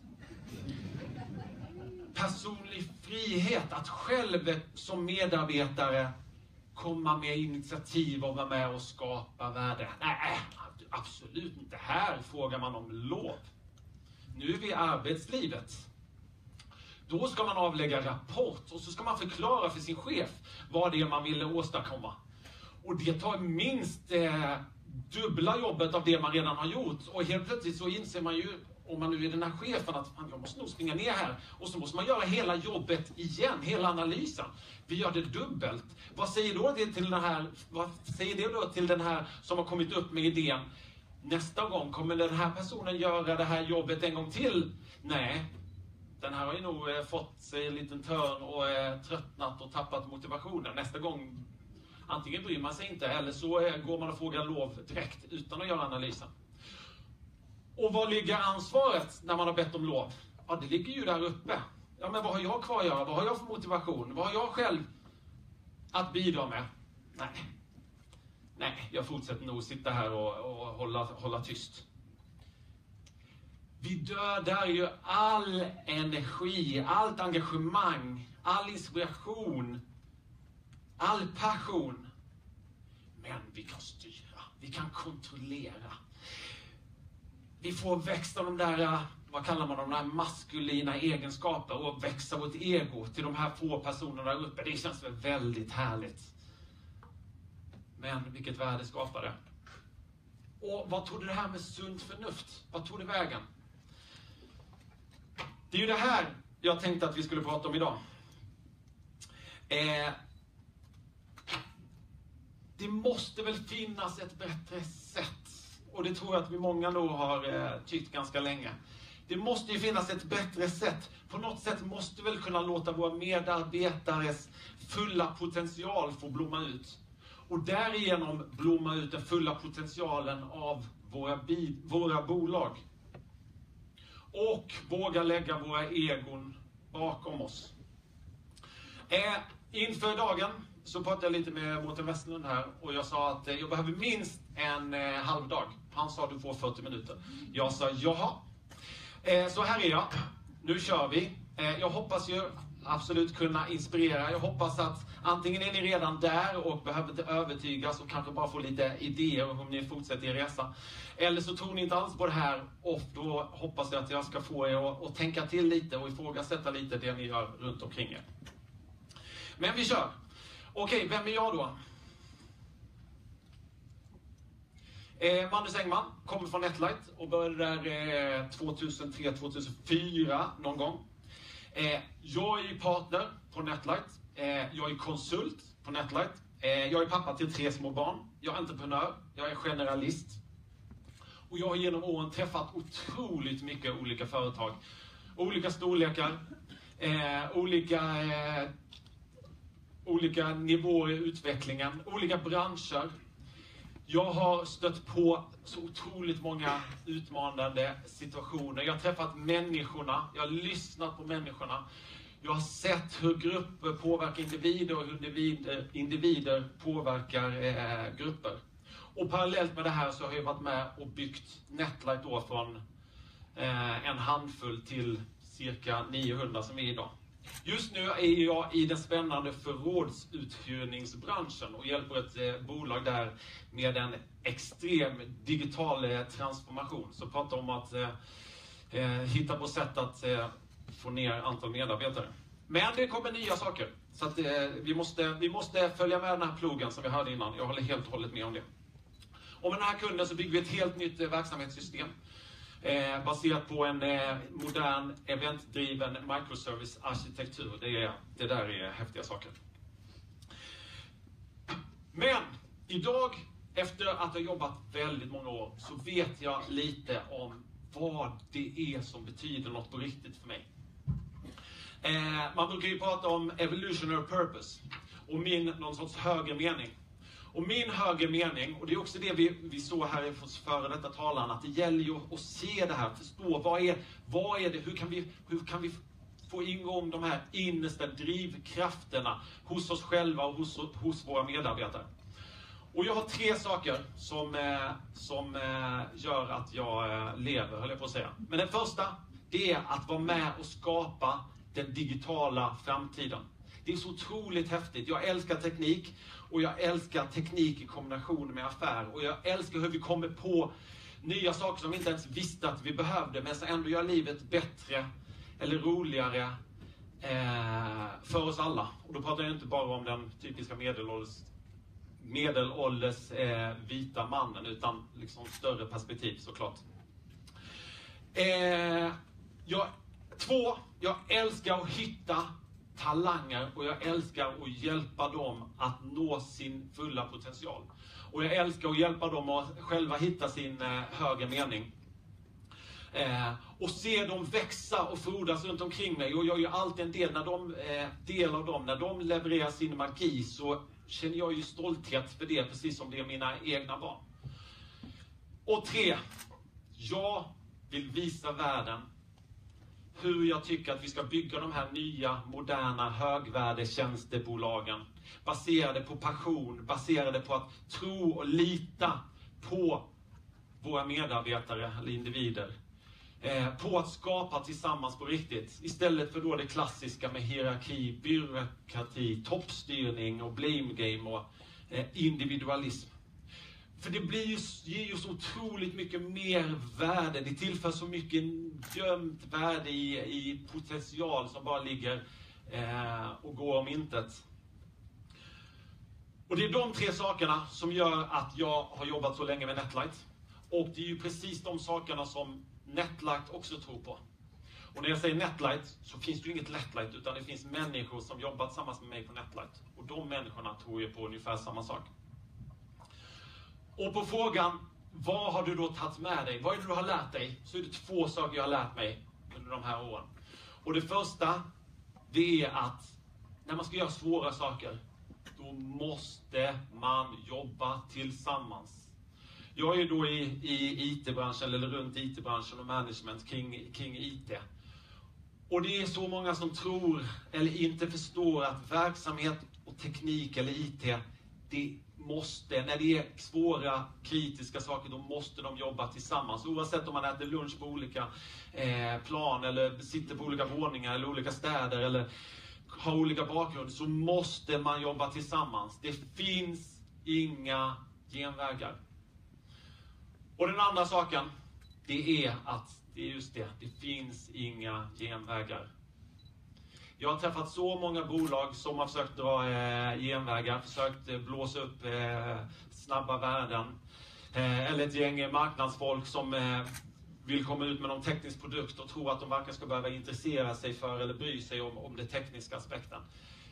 Personlig frihet att själv som medarbetare komma med initiativ och vara med och skapa värde. Nej, absolut inte. Här frågar man om lov. Nu är vi i arbetslivet. Då ska man avlägga rapport och så ska man förklara för sin chef vad det är man vill åstadkomma. Och det tar minst dubbla jobbet av det man redan har gjort. Och helt plötsligt så inser man ju, om man nu är den här chefen, att fan, jag måste nog springa ner här. Och så måste man göra hela jobbet igen, hela analysen. Vi gör det dubbelt. Vad säger det då till den här som har kommit upp med idén? Nästa gång kommer den här personen göra det här jobbet en gång till? Nej. Den här har ju nog fått sig en liten törn och tröttnat och tappat motivationen. Nästa gång antingen bryr man sig inte eller så går man och frågar lov direkt utan att göra analysen. Och vad ligger ansvaret när man har bett om lov? Ja, det ligger ju där uppe. Ja, men vad har jag kvar att göra? Vad har jag för motivation? Vad har jag själv att bidra med? Nej, jag fortsätter nog sitta här och hålla tyst. Vi dödar ju all energi, allt engagemang, all inspiration, all passion. Men vi kan styra, vi kan kontrollera. Vi får växa de där, vad kallar man de där maskulina egenskaper och växa vårt ego till de här få personerna där uppe. Det känns väl väldigt härligt. Men vilket värde skapar det? Och vad tog det här med sunt förnuft? Vad tog det vägen? Det är ju det här jag tänkte att vi skulle prata om idag. Det måste väl finnas ett bättre sätt. Och det tror jag att vi många nog har tyckt ganska länge. Det måste ju finnas ett bättre sätt. På något sätt måste vi väl kunna låta våra medarbetares fulla potential få blomma ut. Och därigenom blomma ut den fulla potentialen av våra bolag. Och våga lägga våra egon bakom oss. Inför dagen så pratade jag lite med Mårten Westlund här. Och jag sa att jag behöver minst en halv dag. Han sa du får 40 minuter. Jag sa jaha. Så här är jag. Nu kör vi. Jag hoppas ju absolut kunna inspirera. Jag hoppas att antingen är ni redan där och behöver inte övertygas och kanske bara få lite idéer om ni fortsätter er resa. Eller så tror ni inte alls på det här och då hoppas jag att jag ska få er att tänka till lite och ifrågasätta lite det ni gör runt omkring er. Men vi kör. Okej, vem är jag då? Magnus Engman kommer från Netlight och började där 2003-2004 någon gång. Jag är partner på Netlight. Jag är konsult på Netlight. Jag är pappa till 3 små barn. Jag är entreprenör. Jag är generalist. Och jag har genom åren träffat otroligt mycket olika företag. olika storlekar, olika nivåer i utvecklingen, olika branscher. Jag har stött på så otroligt många utmanande situationer. Jag har träffat människorna, jag har lyssnat på människorna. Jag har sett hur grupper påverkar individer och hur individer påverkar grupper. Och parallellt med det här så har jag varit med och byggt Netlight då från en handfull till cirka 900 som är idag. Just nu är jag i den spännande förrådsuthyrningsbranschen och hjälper ett bolag där med en extrem digital transformation. Så pratar om att hitta på sätt att få ner antal medarbetare. Men det kommer nya saker. Så att, vi måste följa med den här plogen som vi hörde innan. Jag håller helt och hållet med om det. Och med den här kunden så bygger vi ett helt nytt verksamhetssystem. Baserat på en modern, eventdriven microservice-arkitektur. Det där är häftiga saker. Men idag, efter att ha jobbat väldigt många år, så vet jag lite om vad det är som betyder något på riktigt för mig. Man brukar ju prata om evolutionary purpose och någon sorts högre mening. Och min högre mening, och det är också det vi såg här före detta talan, att det gäller ju att se det här, förstå vad är det, hur kan vi få ingång de här innersta drivkrafterna hos oss själva och hos våra medarbetare. Och jag har 3 saker som gör att jag lever, höll jag på att säga. Men den första, det är att vara med och skapa den digitala framtiden. Det är så otroligt häftigt. Jag älskar teknik och jag älskar teknik i kombination med affär. Och jag älskar hur vi kommer på nya saker som vi inte ens visste att vi behövde, men som ändå gör livet bättre eller roligare för oss alla. Och då pratar jag inte bara om den typiska medelålders vita mannen, utan liksom större perspektiv såklart. 2. Jag älskar att hitta talanger och jag älskar att hjälpa dem att nå sin fulla potential. Och jag älskar att hjälpa dem att själva hitta sin högre mening. Och se dem växa och frodas runt omkring mig. Och jag gör alltid en del när de levererar sin magi, så känner jag ju stolthet för det, precis som det är mina egna barn. Och 3. Jag vill visa världen hur jag tycker att vi ska bygga de här nya, moderna, högvärdetjänstebolagen. Baserade på passion, baserade på att tro och lita på våra medarbetare eller individer. På att skapa tillsammans på riktigt. Istället för då det klassiska med hierarki, byråkrati, toppstyrning och blame game och individualism. För det ger ju så otroligt mycket mer värde. Det tillför så mycket gömt värde i potential som bara ligger och går om intet. Och det är de 3 sakerna som gör att jag har jobbat så länge med Netlight. Och det är ju precis de sakerna som Netlight också tror på. Och när jag säger Netlight så finns det ju inget Netlight, utan det finns människor som jobbar tillsammans med mig på Netlight. Och de människorna tror ju på ungefär samma sak. Och på frågan, vad har du då tagit med dig? Vad är det du har lärt dig? Så är det 2 saker jag har lärt mig under de här åren. Och det första, det är att när man ska göra svåra saker, då måste man jobba tillsammans. Jag är då i IT-branschen, eller runt IT-branschen och management kring IT. Och det är så många som tror, eller inte förstår, att verksamhet och teknik eller IT, när det är svåra, kritiska saker, då måste de jobba tillsammans. Oavsett om man äter lunch på olika plan, eller sitter på olika våningar, eller olika städer, eller har olika bakgrund, så måste man jobba tillsammans. Det finns inga genvägar. Och den andra saken, det är just det finns inga genvägar. Jag har träffat så många bolag som har försökt dra genvägar, försökt blåsa upp snabba värden. Eller ett gäng marknadsfolk som vill komma ut med någon teknisk produkt och tror att de varken ska behöva intressera sig för eller bry sig om den tekniska aspekten.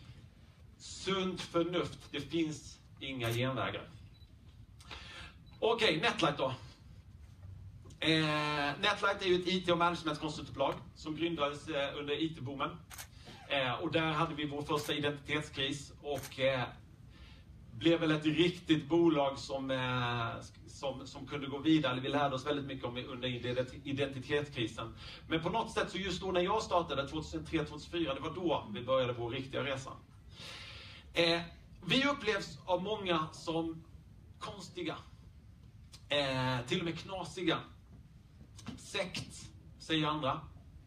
Sunt förnuft, det finns inga genvägar. Okej, Netlight då. Netlight är ju ett IT- och managementkonsultbolag som grundades under IT-boomen. Och där hade vi vår första identitetskris och blev väl ett riktigt bolag som kunde gå vidare. Vi lärde oss väldigt mycket om under identitetskrisen. Men på något sätt så just då när jag startade 2003-2004, det var då vi började vår riktiga resa. Vi upplevs av många som konstiga, till och med knasiga. Sekt, säger andra.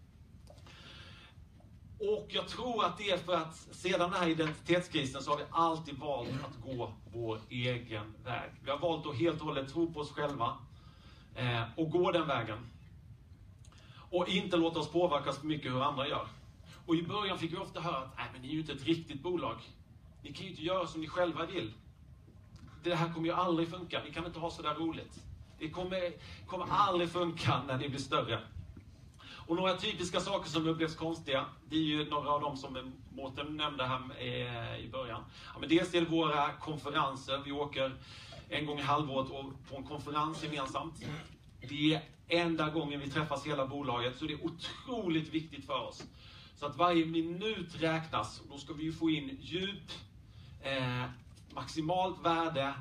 Och jag tror att det är för att sedan den här identitetskrisen så har vi alltid valt att gå vår egen väg. Vi har valt att helt och hållet tro på oss själva och gå den vägen. Och inte låta oss påverkas för mycket hur andra gör. Och i början fick vi ofta höra att nej, men ni är ju inte ett riktigt bolag. Ni kan ju inte göra som ni själva vill. Det här kommer ju aldrig funka. Ni kan inte ha så där roligt. Det kommer aldrig funka när ni blir större. Och några typiska saker som upplevs konstiga, det är ju några av dem som Mårten nämnde här i början. Ja, men dels är det våra konferenser. Vi åker en gång i halvåret på en konferens gemensamt. Det är enda gången vi träffas hela bolaget, så det är otroligt viktigt för oss. Så att varje minut räknas. Då ska vi ju få in djup, maximalt värde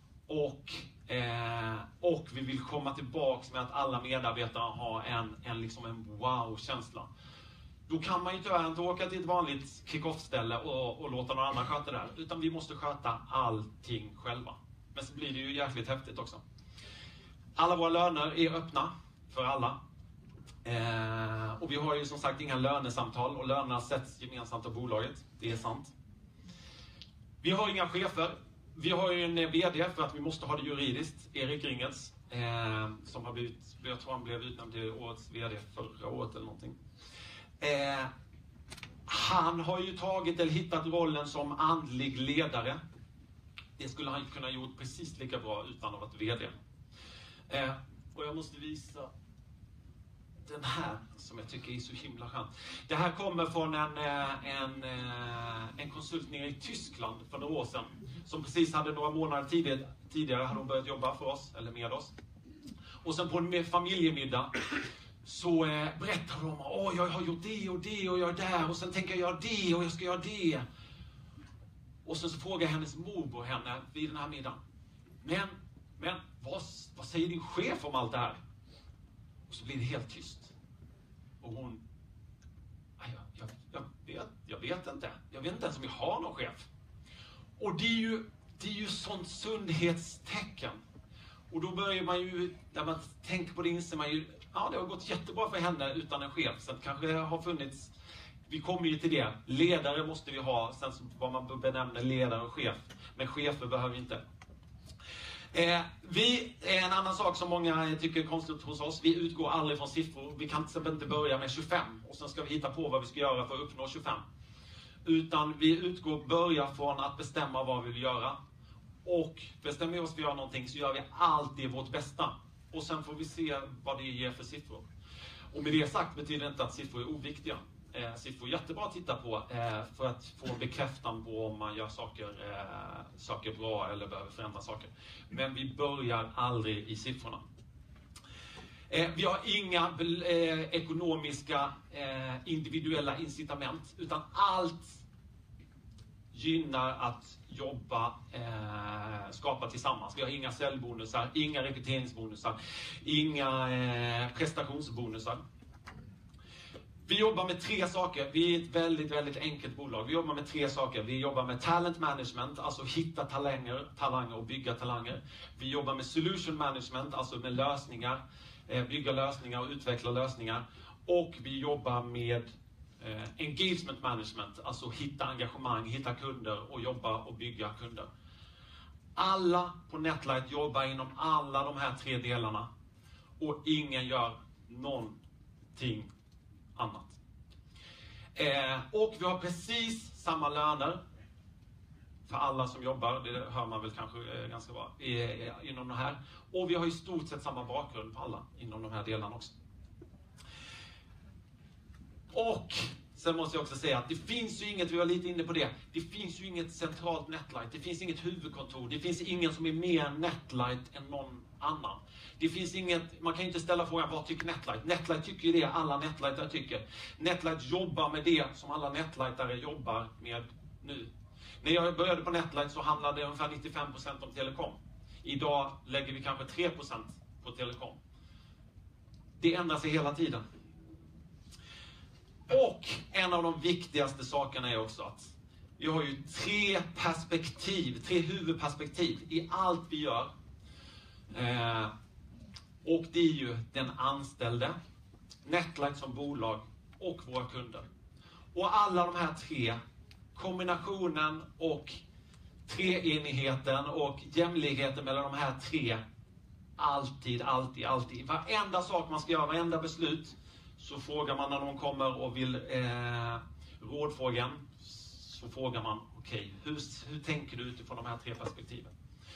och vi vill komma tillbaks med att alla medarbetare har en wow-känsla. Då kan man ju tyvärr inte åka till ett vanligt kick-off-ställe och låta någon annan sköta det här. Utan vi måste sköta allting själva. Men så blir det ju jäkligt häftigt också. Alla våra löner är öppna för alla. Och vi har ju som sagt inga lönesamtal och lönerna sätts gemensamt av bolaget. Det är sant. Vi har inga chefer. Vi har ju en vd för att vi måste ha det juridiskt. Erik Ringens. Som har blivit, jag tror han blev utnämnd till årets vd förra året eller någonting. Han har ju tagit eller hittat rollen som andlig ledare. Det skulle han kunna gjort precis lika bra utan att vara vd. Och jag måste visa den här som jag tycker är så himla skönt. Det här kommer från en konsult nere i Tyskland för några år sedan. Som precis hade några månader tidigare hade hon börjat jobba för oss, eller med oss. Och sen på en familjemiddag så berättar de om jag har gjort det och det och jag är där och sen tänker jag göra det och jag ska göra det. Och sen så frågar hennes morbror henne vid den här middagen. Men vad säger din chef om allt det här? Och så blir det helt tyst. Och hon, jag vet inte. Jag vet inte ens om jag har någon chef. Och det är ju sånt sundhetstecken. Och då börjar man ju, när man tänker på det inser man ju, ja, det har gått jättebra för henne utan en chef. Så det kanske har funnits, vi kommer ju till det. Ledare måste vi ha, sen så vad man benämner ledare och chef. Men chefer behöver vi inte. En annan sak som många tycker är konstigt hos oss, vi utgår aldrig från siffror. Vi kan till exempel inte börja med 25 och sen ska vi hitta på vad vi ska göra för att uppnå 25. Utan vi börjar från att bestämma vad vi vill göra. Och bestämmer vi oss för att göra någonting så gör vi alltid vårt bästa. Och sen får vi se vad det ger för siffror. Och med det sagt betyder det inte att siffror är oviktiga. Siffror är jättebra att titta på för att få bekräftan på om man gör saker bra eller behöver förändra saker. Men vi börjar aldrig i siffrorna. Vi har inga ekonomiska individuella incitament, utan allt gynnar att skapa tillsammans. Vi har inga säljbonusar, inga rekryteringsbonusar, inga prestationsbonusar. Vi jobbar med 3 saker. Vi är ett väldigt, väldigt enkelt bolag. Vi jobbar med 3 saker. Vi jobbar med talent management, alltså hitta talanger och bygga talanger. Vi jobbar med solution management, alltså med lösningar, bygga lösningar och utveckla lösningar. Och vi jobbar med engagement management, alltså hitta engagemang, hitta kunder och jobba och bygga kunder. Alla på Netlight jobbar inom alla de här 3 delarna och ingen gör någonting annat. Och vi har precis samma löner för alla som jobbar, det hör man väl kanske ganska bra, inom de här. Och vi har i stort sett samma bakgrund på alla inom de här delarna också. Och sen måste jag också säga att det finns ju inget, vi var lite inne på det, det finns ju inget centralt Netlight, det finns inget huvudkontor, det finns ingen som är mer Netlight än någon annan. Det finns inget, man kan inte ställa frågan, vad tycker Netlight? Netlight tycker det alla Netlightare tycker. Netlight jobbar med det som alla Netlightare jobbar med nu. När jag började på Netlight så handlade det ungefär 95% om telekom. Idag lägger vi kanske 3% på telekom. Det ändrar sig hela tiden. Och en av de viktigaste sakerna är också att vi har ju tre huvudperspektiv i allt vi gör. Och det är ju den anställde, Netlight som bolag och våra kunder. Och alla de här tre, kombinationen och treenigheten och jämlikheten mellan de här tre, alltid. Varenda sak man ska göra, varenda beslut, så frågar man när någon kommer och vill rådfrågan, så frågar man, okej, hur tänker du utifrån de här tre perspektiven?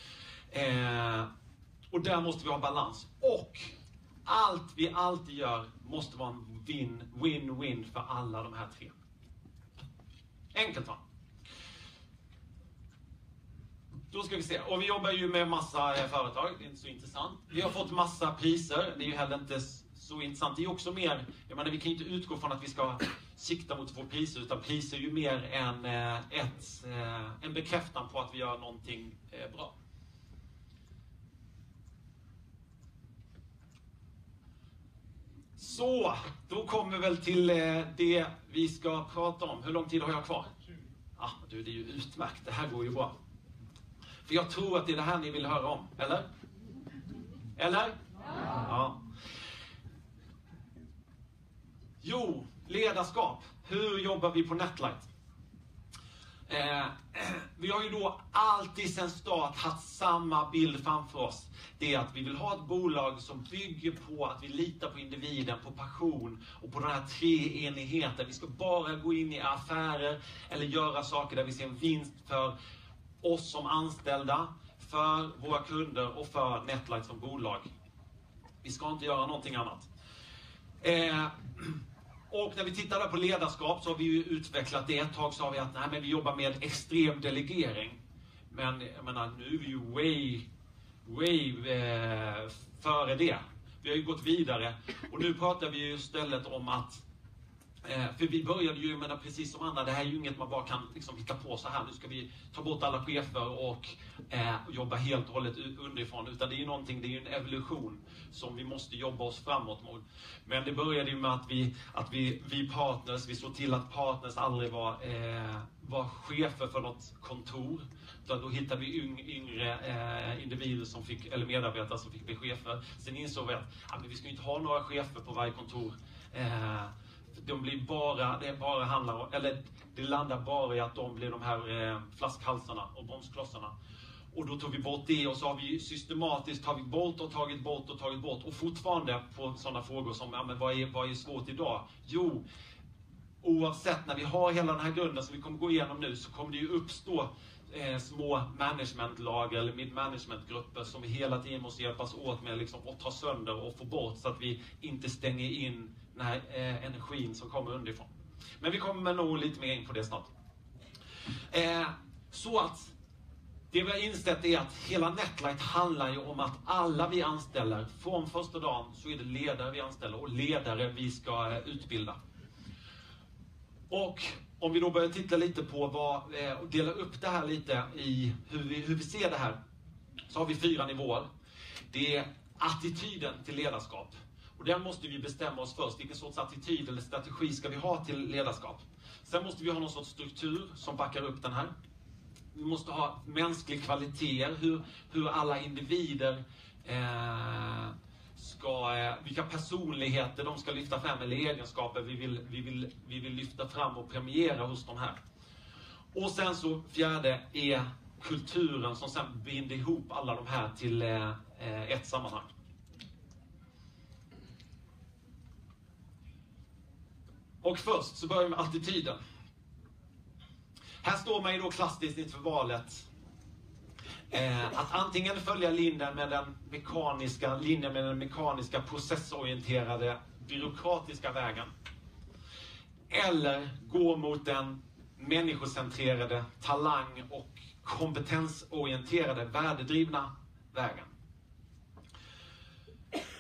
Och där måste vi ha balans. Och allt vi alltid gör måste vara en win-win för alla de här tre. Enkelt, va? Då ska vi se. Och vi jobbar ju med massa företag. Det är inte så intressant. Vi har fått massa priser. Det är ju heller inte så intressant. Det är också mer, jag menar, vi kan inte utgå från att vi ska sikta mot att få priser. Utan priser är ju mer än en bekräftan på att vi gör någonting bra. Så, då kommer vi väl till det vi ska prata om. Hur lång tid har jag kvar? Ja, det är ju utmärkt. Det här går ju bra. För jag tror att det är det här ni vill höra om, eller? Eller? Ja. Jo, ledarskap. Hur jobbar vi på Netlight? Vi har ju då alltid sedan start haft samma bild framför oss. Det är att vi vill ha ett bolag som bygger på att vi litar på individen, på passion och på den här treenigheten. Vi ska bara gå in i affärer eller göra saker där vi ser en vinst för oss som anställda, för våra kunder och för Netlight som bolag. Vi ska inte göra någonting annat. Och när vi tittar där på ledarskap så har vi ju utvecklat det. Ett tag sa vi att nej, men vi jobbar med extrem delegering. Men jag menar, nu är vi ju way före det. Vi har ju gått vidare. Och nu pratar vi ju istället om att för vi började ju med precis som andra, det här är ju inget man bara kan liksom hitta på så här. Nu ska vi ta bort alla chefer och jobba helt och hållet underifrån. Utan det är ju någonting, det är ju en evolution som vi måste jobba oss framåt mot. Men det började ju med att vi partners, vi såg till att partners aldrig var chefer för något kontor. Så då hittade vi yngre individer som fick, eller medarbetare som fick bli chefer. Sen insåg vi att vi ska inte ha några chefer på varje kontor. Det landar bara i att de blir de här flaskhalsarna och bromsklossarna. Och då tog vi bort det och så har vi systematiskt tagit bort. Och fortfarande på sådana frågor som, ja, men vad är svårt idag? Jo, oavsett när vi har hela den här grunden som vi kommer gå igenom nu, så kommer det ju uppstå små managementlag eller mid-managementgrupper som vi hela tiden måste hjälpas åt med liksom, att ta sönder och få bort så att vi inte stänger in den här energin som kommer underifrån. Men vi kommer nog lite mer in på det snart. Så att det vi har insett är att hela Netlight handlar ju om att alla vi anställer, från första dagen så är det ledare vi anställer och ledare vi ska utbilda. Och om vi då börjar titta lite på och dela upp det här lite i hur vi ser det här, så har vi 4 nivåer. Det är attityden till ledarskap. Och den måste vi bestämma oss först. Vilken sorts attityd eller strategi ska vi ha till ledarskap? Sen måste vi ha någon sorts struktur som backar upp den här. Vi måste ha mänsklig kvaliteter, hur alla individer vilka personligheter de ska lyfta fram eller egenskaper vi vill lyfta fram och premiera hos de här. Och sen så 4 är kulturen som sen binder ihop alla de här till ett sammanhang. Och först så börjar vi med attityden. Här står man ju då klassiskt inför valet att antingen följa linjen med den mekaniska processorienterade byråkratiska vägen, eller gå mot den människocentrerade talang- och kompetensorienterade värdedrivna vägen.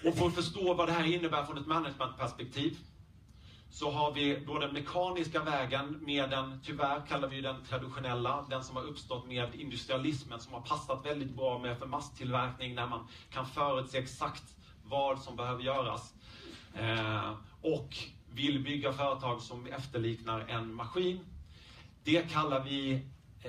Och för att förstå vad det här innebär från ett managementperspektiv så har vi då den mekaniska vägen med den, tyvärr kallar vi den traditionella, den som har uppstått med industrialismen som har passat väldigt bra med för masstillverkning när man kan förutse exakt vad som behöver göras. Och vill bygga företag som efterliknar en maskin. Det kallar vi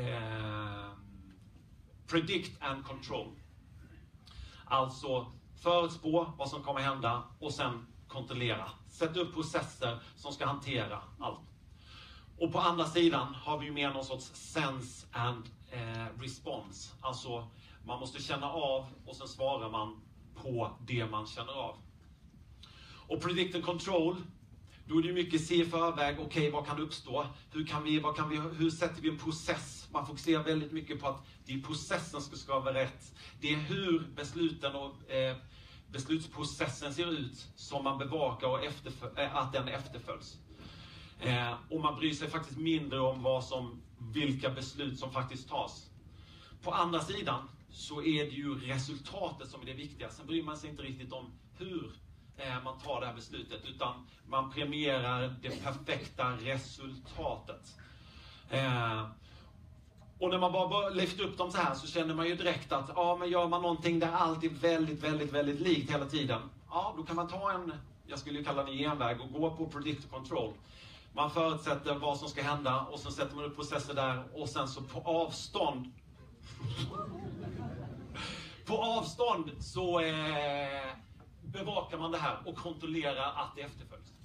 predict and control. Alltså förutspå vad som kommer hända och sen kontrollera. Sätta upp processer som ska hantera allt. Och på andra sidan har vi mer någon sorts sense and response. Alltså man måste känna av och sen svarar man på det man känner av. Och predict and control, då är det mycket se i förväg, okej, vad kan uppstå? Hur sätter vi en process? Man fokuserar väldigt mycket på att det är processen som ska vara rätt. Det är hur besluten och beslutsprocessen ser ut som man bevakar och att den efterföljs. Och man bryr sig faktiskt mindre om vilka beslut som faktiskt tas. På andra sidan så är det ju resultatet som är det viktiga. Sen bryr man sig inte riktigt om hur man tar det här beslutet, utan man premierar det perfekta resultatet. Och när man bara lyfter upp dem så här så känner man ju direkt att men gör man någonting där allt är väldigt, väldigt, väldigt likt hela tiden, då kan man ta jag skulle ju kalla det en genväg och gå på predict control. Man förutsätter vad som ska hända och sen sätter man upp processer där och sen så på avstånd så bevakar man det här och kontrollerar att det efterföljs.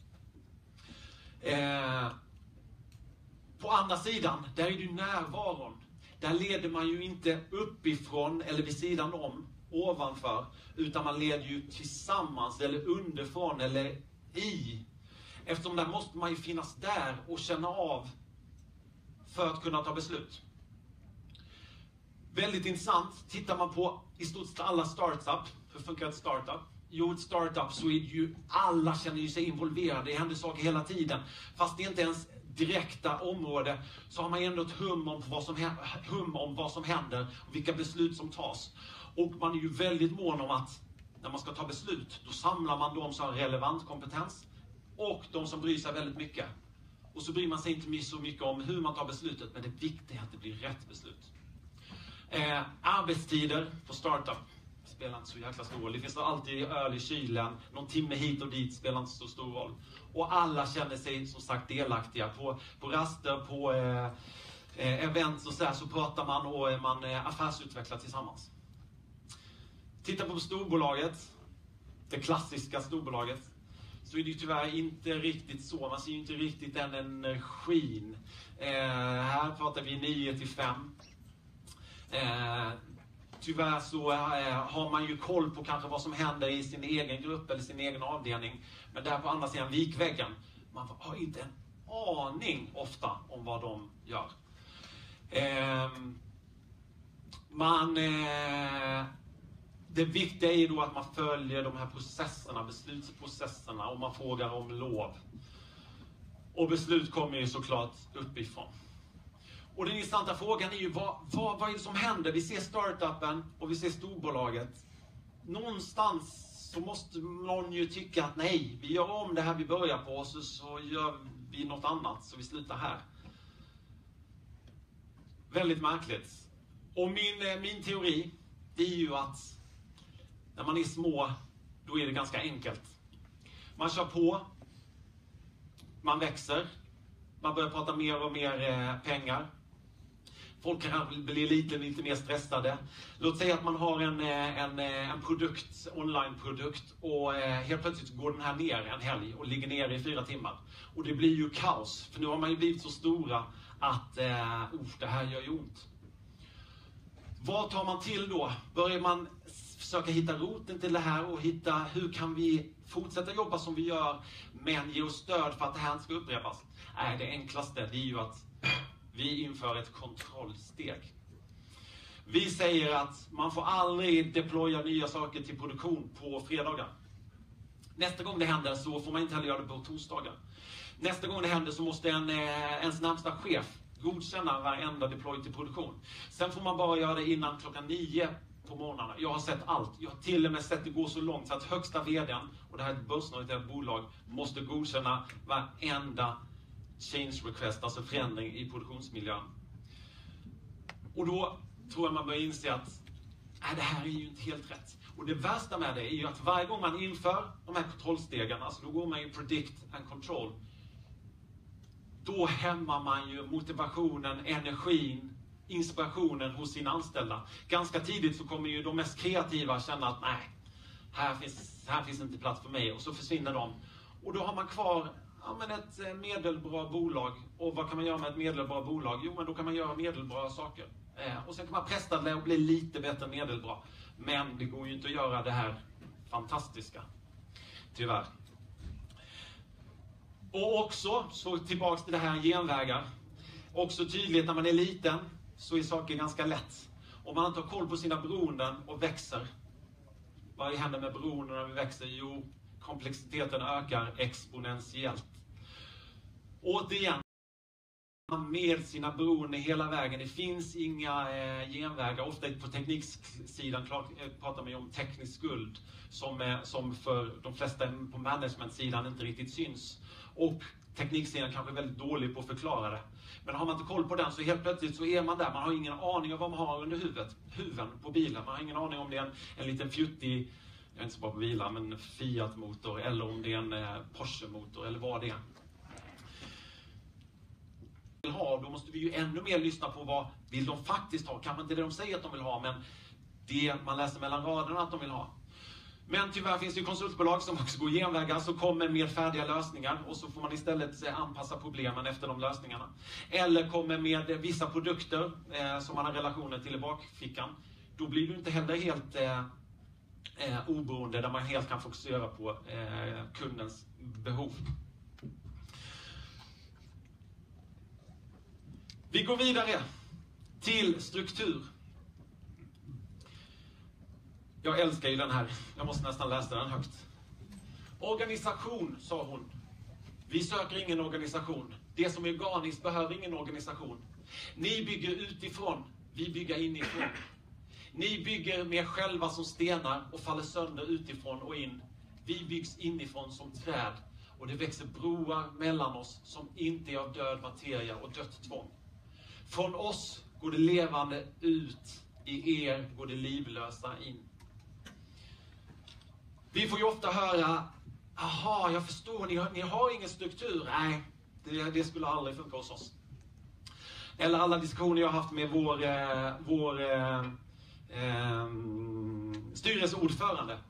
På andra sidan, där är det närvaron. Där leder man ju inte uppifrån eller vid sidan om, ovanför, utan man leder ju tillsammans eller underifrån eller i. Eftersom där måste man ju finnas där och känna av för att kunna ta beslut. Väldigt intressant, tittar man på i stort sett alla startup. Hur funkar ett startup? Jo, ett startup så är det ju, alla känner ju sig involverade, det händer saker hela tiden. Fast det är inte ens direkta område så har man ändå ett hum om vad som händer och vilka beslut som tas. Och man är ju väldigt mån om att när man ska ta beslut, då samlar man de som har relevant kompetens och de som bryr sig väldigt mycket. Och så bryr man sig inte så mycket om hur man tar beslutet, men det viktiga är att det blir rätt beslut. Arbetstider på startup spelar inte så jäkla stor roll. Det finns alltid öl i kylen, någon timme hit och dit spelar inte så stor roll. Och alla känner sig som sagt delaktiga. På raster, på events och så pratar man och man affärsutvecklar tillsammans. Titta på storbolaget, det klassiska storbolaget, så är det ju tyvärr inte riktigt så. Man ser ju inte riktigt den energin. Här pratar vi 9-5. Tyvärr så har man ju koll på kanske vad som händer i sin egen grupp eller sin egen avdelning. Men där på andra sidan vikväggen, man har inte en aning ofta om vad de gör. Det viktiga är då att man följer de här processerna, beslutsprocesserna, och man frågar om lov. Och beslut kommer ju såklart uppifrån. Och den intressanta frågan är ju vad är det som händer? Vi ser startupen och vi ser storbolaget. Någonstans så måste någon ju tycka att nej, vi gör om det här vi börjar på, så gör vi något annat, så vi slutar här. Väldigt märkligt. Och min teori, det är ju att när man är små, då är det ganska enkelt. Man kör på, man växer, man börjar prata mer och mer pengar. Folk kan bli lite mer stressade. Låt säga att man har en produkt, online-produkt, och helt plötsligt går den här ner en helg och ligger ner i 4 timmar. Och det blir ju kaos, för nu har man ju blivit så stora att det här gör ju ont. Vad tar man till då? Börjar man försöka hitta roten till det här och hitta hur kan vi fortsätta jobba som vi gör, men ge oss stöd för att det här inte ska upprepas? Nej, det enklaste det är ju att vi inför ett kontrollsteg. Vi säger att man får aldrig deploya nya saker till produktion på fredagar. Nästa gång det händer så får man inte heller göra det på torsdagar. Nästa gång det händer så måste ens närmsta chef godkänna varenda deploy till produktion. Sen får man bara göra det innan klockan 9 på morgnarna. Jag har sett allt. Jag har till och med sett det gå så långt så att högsta vdn, och det här är ett börsnoterat bolag, måste godkänna varenda change request, alltså förändring i produktionsmiljön. Och då tror jag man börjar inse att det här är ju inte helt rätt. Och det värsta med det är ju att varje gång man inför de här kontrollstegen, alltså då går man ju predict and control, då hämmar man ju motivationen, energin, inspirationen hos sina anställda. Ganska tidigt så kommer ju de mest kreativa känna att nej, här finns inte plats för mig, och så försvinner de. Och då har man kvar ett medelbra bolag. Och vad kan man göra med ett medelbra bolag? Jo, men då kan man göra medelbra saker. Och sen kan man presta det och bli lite bättre medelbra. Men det går ju inte att göra det här fantastiska. Tyvärr. Och också, så tillbaks till det här genvägar. Också tydligt, när man är liten så är saker ganska lätt. Om man inte har koll på sina beroenden och växer. Vad händer med beroenden när vi växer? Jo, komplexiteten ökar exponentiellt. Återigen, med sina beroenden hela vägen. Det finns inga genvägar. Ofta på tekniksidan pratar man ju om teknisk skuld som för de flesta på managementsidan inte riktigt syns. Och tekniksidan kanske är väldigt dålig på att förklara det. Men har man inte koll på den så helt plötsligt så är man där. Man har ingen aning om vad man har under huven på bilen. Man har ingen aning om det är en liten fjuttig, jag är inte så bra på bilar, men Fiat-motor, eller om det är en Porsche-motor eller vad det är. Då måste vi ju ännu mer lyssna på vad vill de faktiskt ha. Kanske inte det de säger att de vill ha, men det man läser mellan raderna att de vill ha. Men tyvärr finns det ju konsultbolag som också går genvägar, så kommer med färdiga lösningar och så får man istället anpassa problemen efter de lösningarna. Eller kommer med vissa produkter som man har relationer till i bakfickan. Då blir du inte heller helt oberoende, där man helt kan fokusera på kundens behov. Vi går vidare till struktur. Jag älskar ju den här. Jag måste nästan läsa den högt. Organisation, sa hon. Vi söker ingen organisation. Det som är organiskt behöver ingen organisation. Ni bygger utifrån. Vi bygger inifrån. Ni bygger med själva som stenar och faller sönder utifrån och in. Vi byggs inifrån som träd. Och det växer broar mellan oss som inte är av död materia och dött tvång. Från oss går det levande ut, i er går det livlösa in. Vi får ju ofta höra, aha, jag förstår, ni har ingen struktur. Nej, det skulle aldrig funka hos oss. Eller alla diskussioner jag har haft med vår styrelseordförande.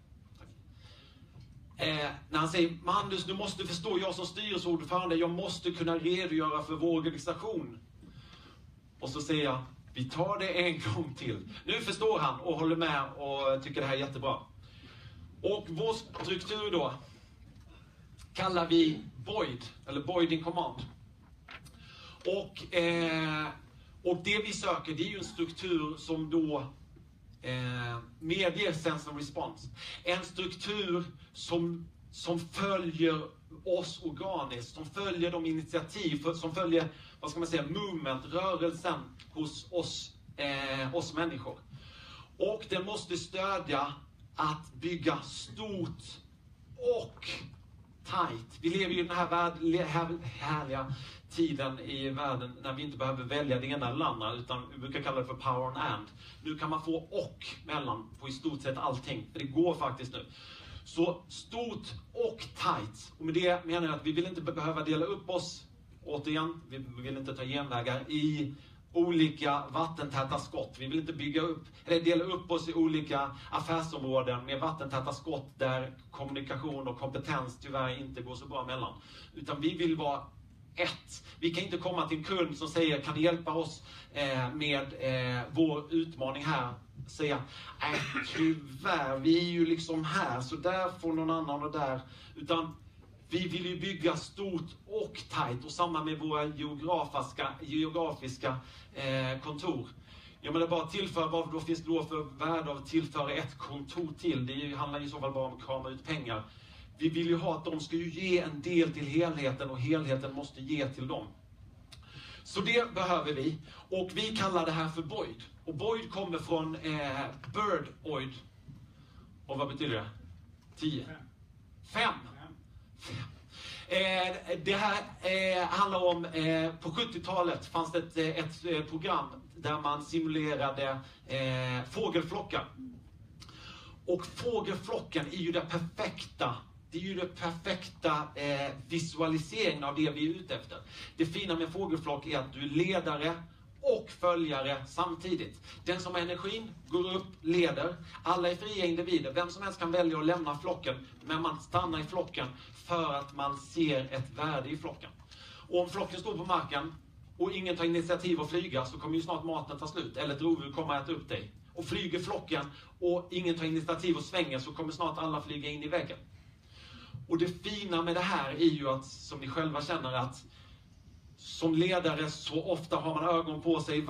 När han säger, Mandus, du måste förstå, jag som styrelseordförande, jag måste kunna redogöra för vår organisation. Och så säger jag, vi tar det en gång till. Nu förstår han och håller med och tycker det här är jättebra. Och vår struktur då kallar vi Boyd, eller Boyd in Command. Och det vi söker, det är ju en struktur som då medger sense and response. En struktur som följer oss organiskt, som följer de initiativ, som följer, vad ska man säga, movement, rörelsen hos oss människor. Och den måste stödja att bygga stort och tight. Vi lever ju i den här härliga tiden i världen när vi inte behöver välja det ena eller andra, utan vi brukar kalla det för power and. Nu kan man få och mellan på i stort sett allting, för det går faktiskt nu. Så stort och tight. Och med det menar jag att vi vill inte behöva dela upp oss, återigen, vi vill inte ta genvägar i olika vattentäta skott. Vi vill inte dela upp oss i olika affärsområden med vattentäta skott där kommunikation och kompetens tyvärr inte går så bra mellan. Utan vi vill vara ett. Vi kan inte komma till en kund som säger, kan du hjälpa oss med vår utmaning här? Säga, tyvärr, vi är ju liksom här, så där får någon annan och där. Utan vi vill ju bygga stort och tight, och samma med våra geografiska kontor. Jag menar bara tillföra, vad finns det då för värde av att tillföra ett kontor till? Det handlar ju i så fall bara om att krama ut pengar. Vi vill ju ha att de ska ju ge en del till helheten, och helheten måste ge till dem. Så det behöver vi, och vi kallar det här för Boyd. Och Boyd kommer från birdoid. Och vad betyder det? 10? 5. Det här handlar om, på 70-talet fanns det ett program där man simulerade fågelflockar. Och fågelflocken är ju det perfekta visualiseringen av det vi är ute efter. Det fina med fågelflock är att du är ledare och följare samtidigt. Den som har energin går upp, leder. Alla är fria individer. Vem som helst kan välja att lämna flocken, men man stannar i flocken för att man ser ett värde i flocken. Och om flocken står på marken och ingen tar initiativ att flyga, så kommer ju snart maten ta slut. Eller ett rovdjur kommer att äta upp dig. Och flyger flocken och ingen tar initiativ att svänga, så kommer snart alla flyga in i väggen. Och det fina med det här är ju att, som ni själva känner, att som ledare så ofta har man ögon på sig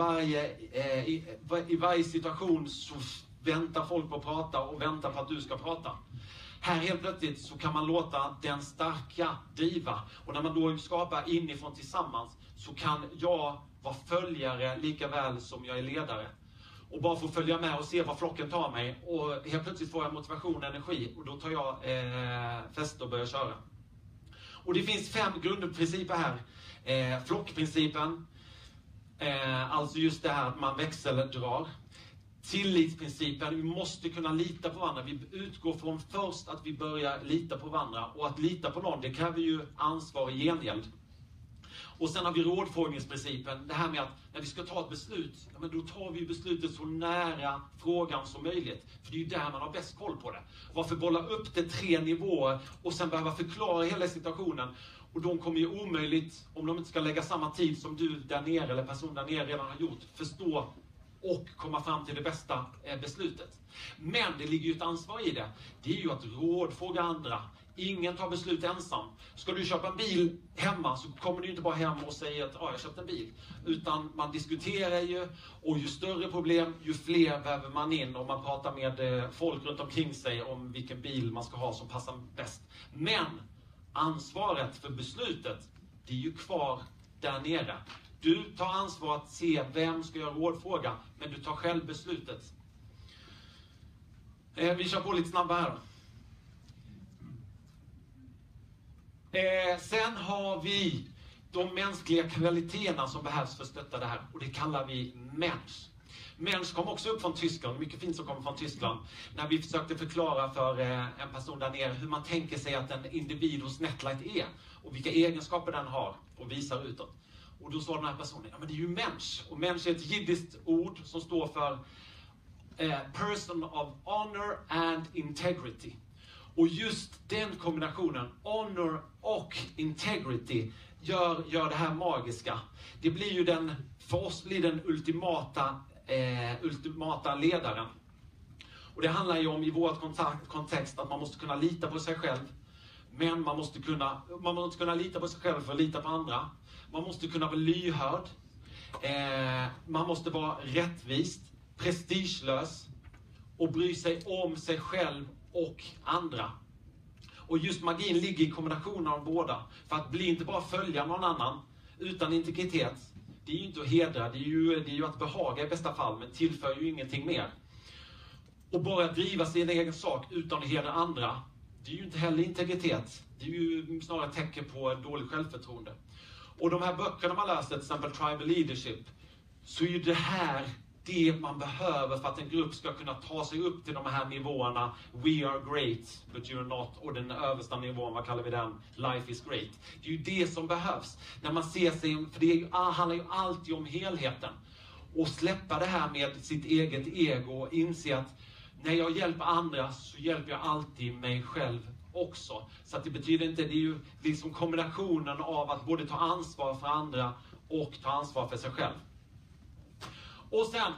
i varje situation, så väntar folk på att prata och väntar på att du ska prata. Här helt plötsligt så kan man låta den starka driva. Och när man då skapar inifrån tillsammans, så kan jag vara följare lika väl som jag är ledare. Och bara få följa med och se vad flocken tar mig. Och helt plötsligt får jag motivation och energi. Och då tar jag fäste och börjar köra. Och det finns 5 grundprinciper här. Flockprincipen. Alltså just det här att man växeldrar. Tillitsprincipen. Vi måste kunna lita på varandra. Vi utgår från först att vi börjar lita på varandra. Och att lita på någon, det kräver ju ansvar i gengäld. Och sen har vi rådfrågningsprincipen. Det här med att när vi ska ta ett beslut, ja, men då tar vi beslutet så nära frågan som möjligt. För det är ju där man har bäst koll på det. Varför bolla upp det 3 nivåer och sen behöva förklara hela situationen? Och de kommer ju omöjligt, om de inte ska lägga samma tid som du där nere eller person där nere redan har gjort, förstå och komma fram till det bästa beslutet. Men det ligger ju ett ansvar i det. Det är ju att rådfråga andra. Ingen tar beslut ensam. Ska du köpa en bil hemma, så kommer du inte bara hem och säga att jag köpt en bil. Utan man diskuterar ju, och ju större problem, ju fler behöver man in. Och man pratar med folk runt omkring sig om vilken bil man ska ha som passar bäst. Men ansvaret för beslutet, det är ju kvar där nere. Du tar ansvar att se vem ska jag rådfråga, men du tar själv beslutet. Vi kör på lite snabbare här då. Sen har vi de mänskliga kvaliteterna som behövs för att stötta det här. Och det kallar vi Mensch. Mensch kom också upp från Tyskland. Mycket fint som kommer från Tyskland. När vi försökte förklara för en person där nere hur man tänker sig att en individ hos Netlight är. Och vilka egenskaper den har och visar utåt. Och då sa den här personen, ja men det är ju Mensch. Och Mensch är ett jiddiskt ord som står för person of honor and integrity. Och just den kombinationen, honor och integrity, gör det här magiska. Det blir ju för oss blir den ultimata ledaren. Och det handlar ju om i vårt kontext att man måste kunna lita på sig själv. Men man måste kunna lita på sig själv för att lita på andra. Man måste kunna vara lyhörd. Man måste vara rättvist, prestigelös och bry sig om sig själv och andra. Och just magin ligger i kombinationen av båda. För att bli inte bara följa någon annan utan integritet, det är ju inte att hedra, det är ju att behaga i bästa fall, men tillför ju ingenting mer. Och bara driva sin egen sak utan att hedra andra, det är ju inte heller integritet. Det är ju snarare tecken på dåligt självförtroende. Och de här böckerna man läser, till exempel Tribal Leadership, så är ju det här det man behöver för att en grupp ska kunna ta sig upp till de här nivåerna. We are great, but you're not. Och den översta nivån, vad kallar vi den? Life is great. Det är ju det som behövs. När man ser sig, för det handlar ju alltid om helheten. Och släppa det här med sitt eget ego och inse att när jag hjälper andra så hjälper jag alltid mig själv också. Så att det betyder inte, det är ju liksom kombinationen av att både ta ansvar för andra och ta ansvar för sig själv. Och sen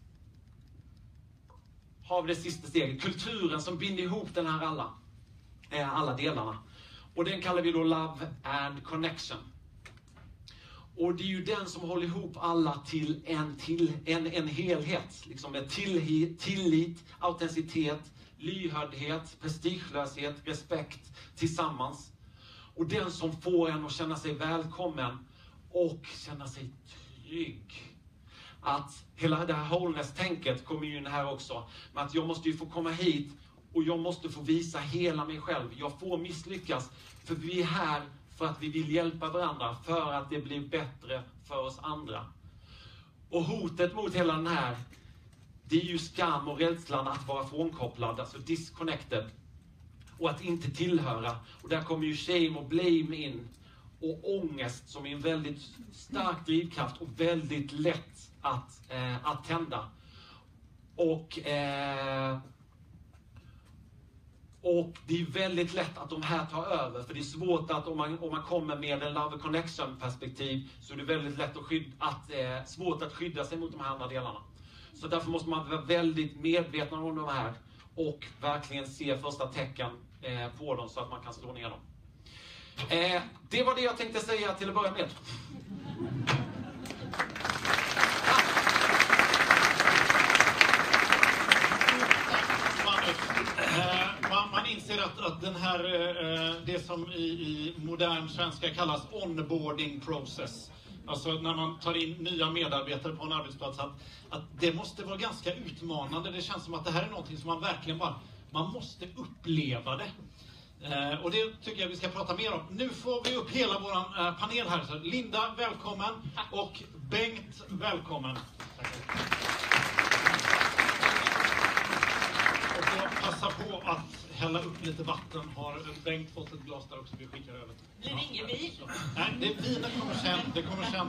har vi det sista steget, kulturen som binder ihop den här alla delarna. Och den kallar vi då Love and Connection. Och det är ju den som håller ihop alla till en helhet. Liksom med tillit, autenticitet, lyhördhet, prestigelöshet, respekt tillsammans. Och den som får en att känna sig välkommen och känna sig trygg. att hela det här wholeness-tänket kommer ju in här också. Men att jag måste ju få komma hit och jag måste få visa hela mig själv. Jag får misslyckas, för vi är här för att vi vill hjälpa varandra, för att det blir bättre för oss andra. Och hotet mot hela den här, det är ju skam och rädslan att vara frånkopplad, alltså disconnected. Och att inte tillhöra. Och där kommer ju shame och blame in. Och ångest som är en väldigt stark drivkraft och väldigt lätt att tända. Och det är väldigt lätt att de här tar över. För det är svårt att om man kommer med en love connection perspektiv, så är det väldigt lätt svårt att skydda sig mot de här andra delarna. Så därför måste man vara väldigt medveten om de här. Och verkligen se första tecken på dem så att man kan slå ner dem. Det var det jag tänkte säga till att börja med. Man inser att den här, det som i modern svenska kallas onboarding process, alltså när man tar in nya medarbetare på en arbetsplats, att det måste vara ganska utmanande. Det känns som att det här är någonting som man verkligen man måste uppleva det. Och det tycker jag vi ska prata mer om. Nu får vi upp hela våran panel här. Så Linda, välkommen. Och Bengt, välkommen. Och så passa på att hälla upp lite vatten. Har Bengt fått ett glas där också? Vi skickar över. Blir det ingen vin? Nej, vinet kommer sen. Det kommer sen.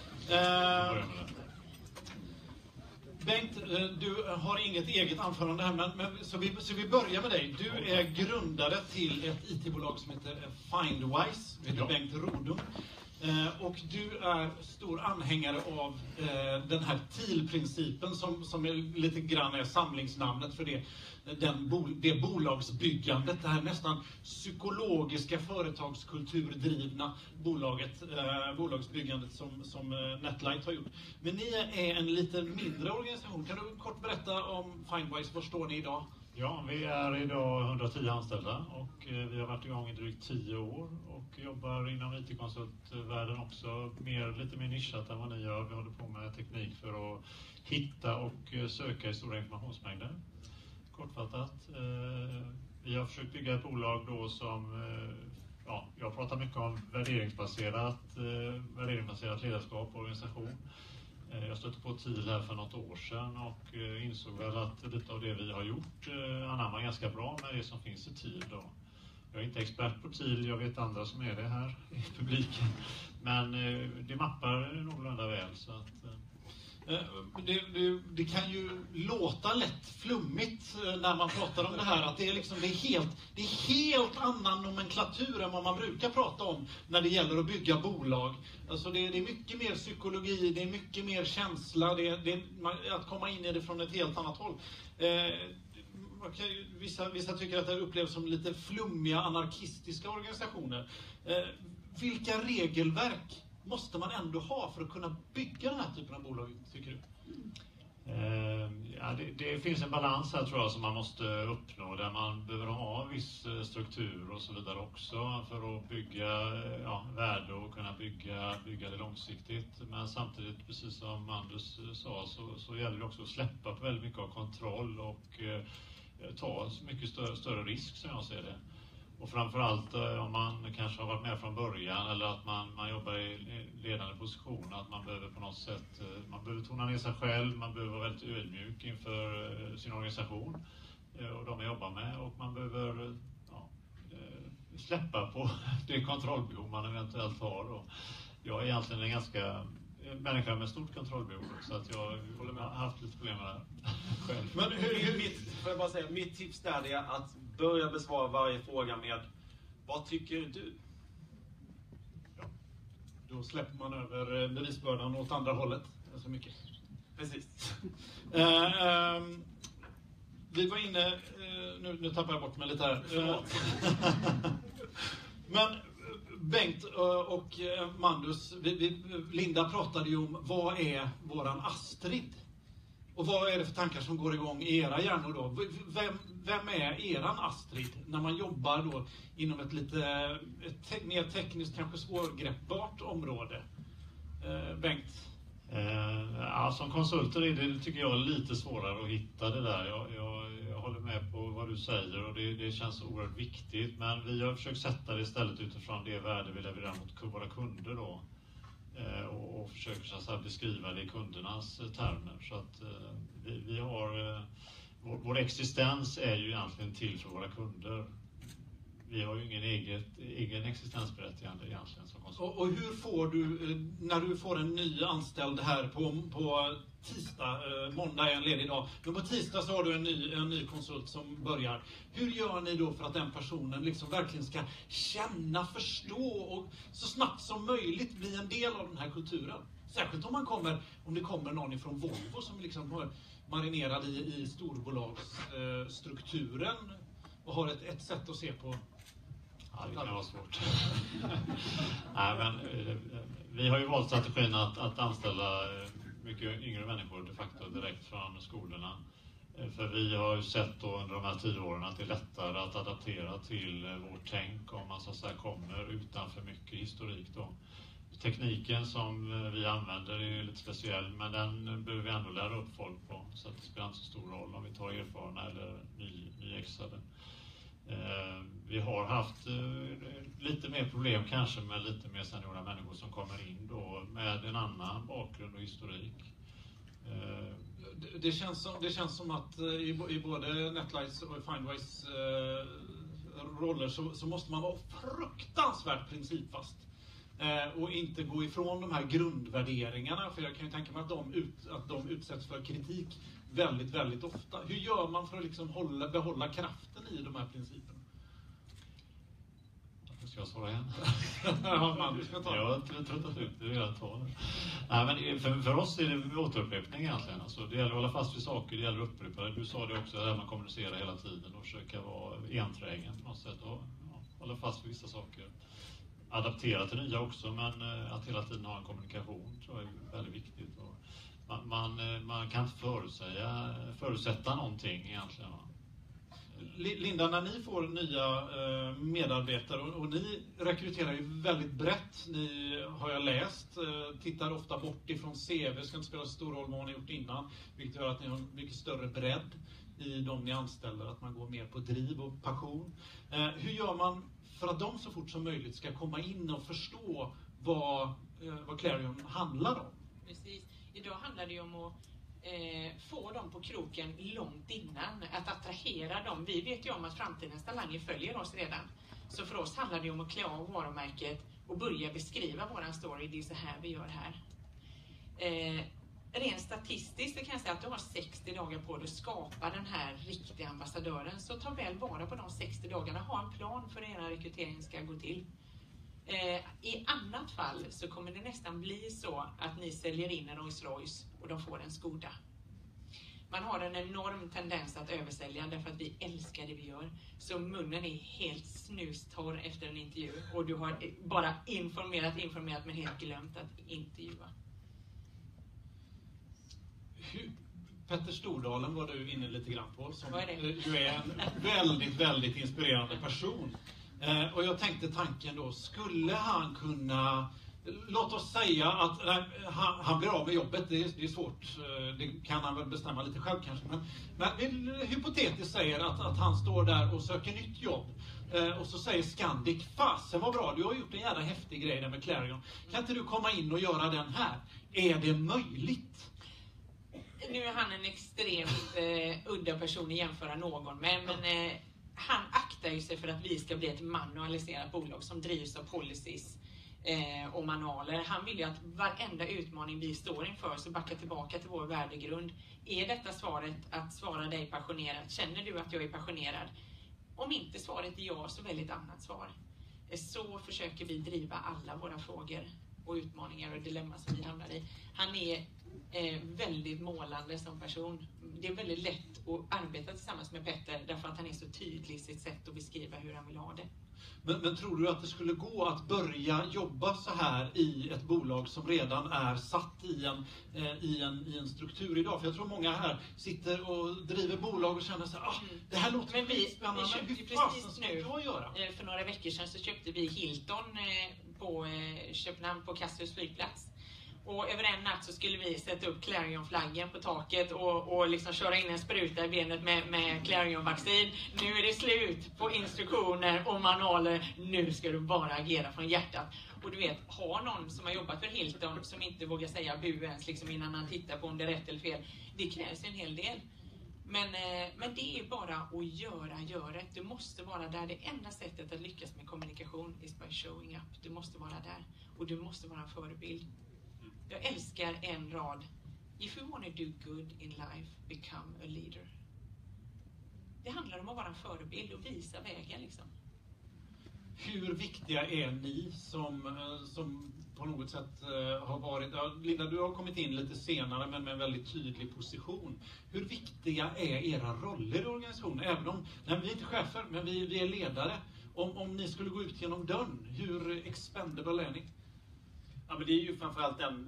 Bengt, du har inget eget anförande här, så vi börjar med dig. Du är grundare till ett IT-bolag som heter Findwise, heter Bengt Rodum. Och du är stor anhängare av den här TIL-principen som är lite grann är samlingsnamnet för det bolagsbyggandet, det här nästan psykologiska företagskulturdrivna bolagsbyggandet som Netlight har gjort. Men ni är en lite mindre organisation. Kan du kort berätta om Findwise? Var står ni idag? Ja, vi är idag 110 anställda och vi har varit igång i drygt 10 år och jobbar inom IT-konsultvärlden också lite mer nischat än vad ni gör. Vi håller på med teknik för att hitta och söka i stora informationsmängder. Kortfattat, vi har försökt bygga ett bolag då som, jag pratar mycket om värderingsbaserat ledarskap och organisation. Jag stötte på TIL här för något år sedan och insåg väl att lite av det vi har gjort anammar ganska bra med det som finns i TIL då. Jag är inte expert på TIL, jag vet andra som är det här i publiken. Men det mappar någorlunda väl så att... Det kan ju låta lätt flummigt när man pratar om det här, att det är helt annan nomenklatur än vad man brukar prata om när det gäller att bygga bolag. Alltså det är mycket mer psykologi, det är mycket mer känsla, det är att komma in i det från ett helt annat håll. Vissa tycker att det upplevs som lite flummiga, anarkistiska organisationer. Vilka regelverk måste man ändå ha för att kunna bygga den här typen av bolag, tycker du? Det finns en balans här tror jag som man måste uppnå, där man behöver ha viss struktur och så vidare också för att bygga värde och kunna bygga det långsiktigt. Men samtidigt, precis som Anders sa, så gäller det också att släppa på väldigt mycket av kontroll och ta så mycket större risk som jag ser det. Och framförallt om man kanske har varit med från början eller att man jobbar i ledande position, att man behöver på något sätt, man behöver tona ner sig själv, man behöver vara väldigt ödmjuk inför sin organisation och de man jobbar med, och man behöver släppa på det kontrollbehov man eventuellt har. Och jag är egentligen en ganska människa med stort kontrollbehov, så att jag har haft lite problem med det själv. Men får jag bara säga, mitt tips där är att börja besvara varje fråga med: vad tycker du? Ja. Då släpper man över bevisbördan åt andra hållet. Så mycket. Precis. Vi var inne, nu tappar jag bort mig lite här. Men Bengt och Mandus, Linda pratade ju om vad är våran Astrid? Och vad är det för tankar som går igång i era hjärnor då? Vem är eran Astrid när man jobbar då inom ett mer tekniskt, kanske svårgreppbart område? Bengt? Som konsulter är det, tycker jag, lite svårare att hitta det där. Jag håller med på vad du säger och det känns oerhört viktigt. Men vi har försökt sätta det istället utifrån det värde vi levererar mot våra kunder då. Och försöker så att beskriva det i kundernas termer. Så att vi har... Vår existens är ju egentligen till för våra kunder. Vi har ju ingen egen existensberättigande egentligen som konsult. Och hur får du, när du får en ny anställd här på tisdag, måndag är en ledig dag, men på tisdag så har du en ny konsult som börjar. Hur gör ni då för att den personen liksom verkligen ska känna, förstå och så snabbt som möjligt bli en del av den här kulturen? Särskilt om det kommer någon ifrån Volvo som liksom har marinerad i storbolagsstrukturen och har ett sätt att se på. Ja, det kan vara svårt. Nej, men vi har ju valt strategin att anställa mycket yngre människor de facto direkt från skolorna. För vi har ju sett då under de här 10 åren att det är lättare att adaptera till vårt tänk om man så att säga kommer utan för mycket historik då. Tekniken som vi använder är lite speciell, men den behöver vi ändå lära upp folk på. Så att det spelar inte så stor roll om vi tar erfarna eller nyexade. Vi har haft lite mer problem kanske med lite mer seniora människor som kommer in då med en annan bakgrund och historik. Det känns som att i både Netlights och Findwise roller så måste man vara fruktansvärt principfast. Och inte gå ifrån de här grundvärderingarna, för jag kan ju tänka mig att de utsätts för kritik väldigt, väldigt ofta. Hur gör man för att liksom behålla kraften i de här principerna? Ska jag svara igen? Ja, du ska ta. Jag har inte tröttat ut det redan två. Nej, men för oss är det återupprepning egentligen. Alltså, det gäller att hålla fast vid saker, det gäller att upprepa det. Du sa det också, där man kommunicerar hela tiden och försöka vara enträgen på något sätt och hålla fast vid vissa saker. Adaptera till nya också, men att hela tiden ha en kommunikation tror jag är väldigt viktigt. Och man kan inte förutsätta någonting egentligen. Linda, när ni får nya medarbetare och ni rekryterar ju väldigt brett, ni har jag läst, tittar ofta bort ifrån CV, ska inte spela så stor roll vad ni har gjort innan, vilket gör att ni har en mycket större bredd i de ni anställer, att man går mer på driv och passion. Hur gör man för att de så fort som möjligt ska komma in och förstå vad Clarion handlar om? Precis. Idag handlar det ju om att få dem på kroken långt innan, att attrahera dem. Vi vet ju om att framtidens talanger följer oss redan. Så för oss handlar det om att klä av varumärket och börja beskriva våran story. Det är så här vi gör här. Rent statistiskt så kan jag säga att du har 60 dagar på dig att skapa den här riktiga ambassadören. Så ta väl vara på de 60 dagarna. Ha en plan för hur er rekrytering ska gå till. I annat fall så kommer det nästan bli så att ni säljer in en Rolls Royce och de får en Skoda. Man har en enorm tendens att översälja därför att vi älskar det vi gör. Så munnen är helt snustorr efter en intervju och du har bara informerat men helt glömt att intervjua. Petter Stordalen var du inne lite grann på. Vad är det? Du är en väldigt, väldigt inspirerande person. Och jag tänkte tanken då, skulle han kunna, låt oss säga att han blir av med jobbet, det är svårt, det kan han väl bestämma lite själv kanske, men vi hypotetiskt säger att han står där och söker nytt jobb. Och så säger Scandic, fasen vad bra, du har gjort en jävla häftig grej där med Clarion. Kan inte du komma in och göra den här? Är det möjligt? Nu är han en extremt udda person att jämföra någon med, men han aktar ju sig för att vi ska bli ett manualiserat bolag som drivs av policies och manualer. Han vill ju att varenda utmaning vi står inför så backa tillbaka till vår värdegrund. Är detta svaret att svara dig passionerat? Känner du att jag är passionerad? Om inte svaret är ja, så välj ett annat svar. Så försöker vi driva alla våra frågor och utmaningar och dilemma som vi hamnar i. Han är väldigt målande som person. Det är väldigt lätt att arbeta tillsammans med Petter därför att han är så tydlig i sitt sätt att beskriva hur han vill ha det. Men tror du att det skulle gå att börja jobba så här i ett bolag som redan är satt i en struktur idag? För jag tror många här sitter och driver bolag och känner så här, det här låter spännande. Vi köpte precis nu, för några veckor sedan så köpte vi Hilton på Köpenhamn på Kastrups flygplats. Och över en natt så skulle vi sätta upp Clarion-flaggen på taket och liksom köra in en spruta i benet med Clarion-vaccin. Nu är det slut på instruktioner och manualer. Nu ska du bara agera från hjärtat. Och du vet, ha någon som har jobbat för Hilton som inte vågar säga bu ens liksom innan han tittar på om det är rätt eller fel. Det krävs en hel del. Men det är bara att göra. Du måste vara där. Det enda sättet att lyckas med kommunikation is by showing up. Du måste vara där. Och du måste vara en förebild. Jag älskar en rad. If you want to do good in life, become a leader. Det handlar om att vara en förebild och visa vägen liksom. Hur viktiga är ni som på något sätt har varit... Ja, Linda, du har kommit in lite senare men med en väldigt tydlig position. Hur viktiga är era roller i organisationen? Även om, nej, vi är inte chefer, men vi är ledare. Om ni skulle gå ut genom dörren, hur expendable är ni? Ja, men det är ju framförallt den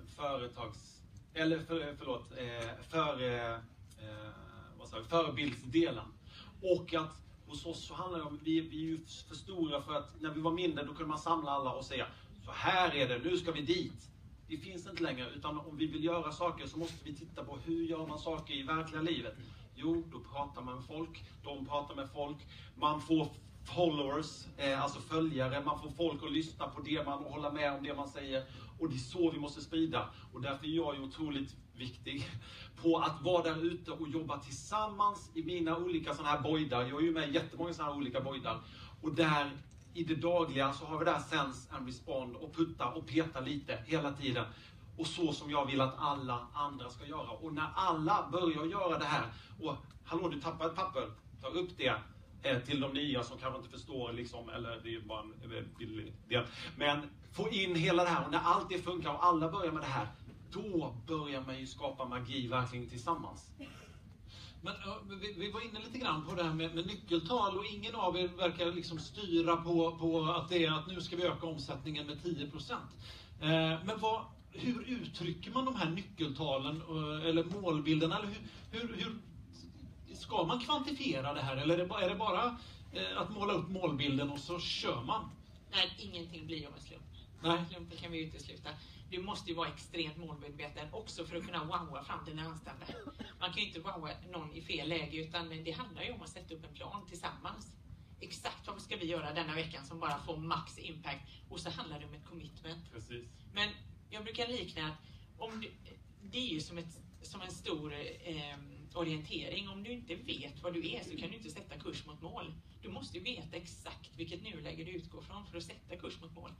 förebildsdelen. Och att hos oss så handlar det om, vi är ju för stora för att när vi var mindre då kunde man samla alla och säga så här är det, nu ska vi dit. Det finns inte längre, utan om vi vill göra saker så måste vi titta på hur gör man saker i verkliga livet. Jo, då pratar man med folk, de pratar med folk, man får followers, alltså följare, man får folk att lyssna på det man och hålla med om det man säger. Och det är så vi måste sprida. Och därför är jag ju otroligt viktig på att vara där ute och jobba tillsammans i mina olika sådana här bojdar. Jag är ju med i jättemånga sådana här olika bojdar. Och där i det dagliga så har vi där sense and respond och putta och peta lite hela tiden. Och så som jag vill att alla andra ska göra. Och när alla börjar göra det här och hallå, du tappar ett papper, ta upp det till de nya som kanske inte förstår liksom, eller det är ju bara en billig del. Men få in hela det här och när allt det funkar och alla börjar med det här, då börjar man ju skapa magi verkligen tillsammans. Men vi var inne lite grann på det här med nyckeltal och ingen av er verkar liksom styra på att det är att nu ska vi öka omsättningen med 10%. Men hur uttrycker man de här nyckeltalen eller målbilderna? Eller hur ska man kvantifiera det här? Eller är det bara att måla upp målbilden och så kör man? Nej, ingenting blir av en slump. Nej. Slumpen kan vi utesluta. Du måste ju vara extremt målmedveten också för att kunna wowa fram dina anställda. Man kan ju inte wowa någon i fel läge utan det handlar ju om att sätta upp en plan tillsammans. Exakt vad ska vi göra denna veckan som bara får max impact och så handlar det om ett commitment. Precis. Men jag brukar likna att det är ju som en stor orientering. Om du inte vet vad du är så kan du inte sätta kurs mot mål. Du måste ju veta exakt vilket nuläge du utgår från för att sätta kurs mot mål.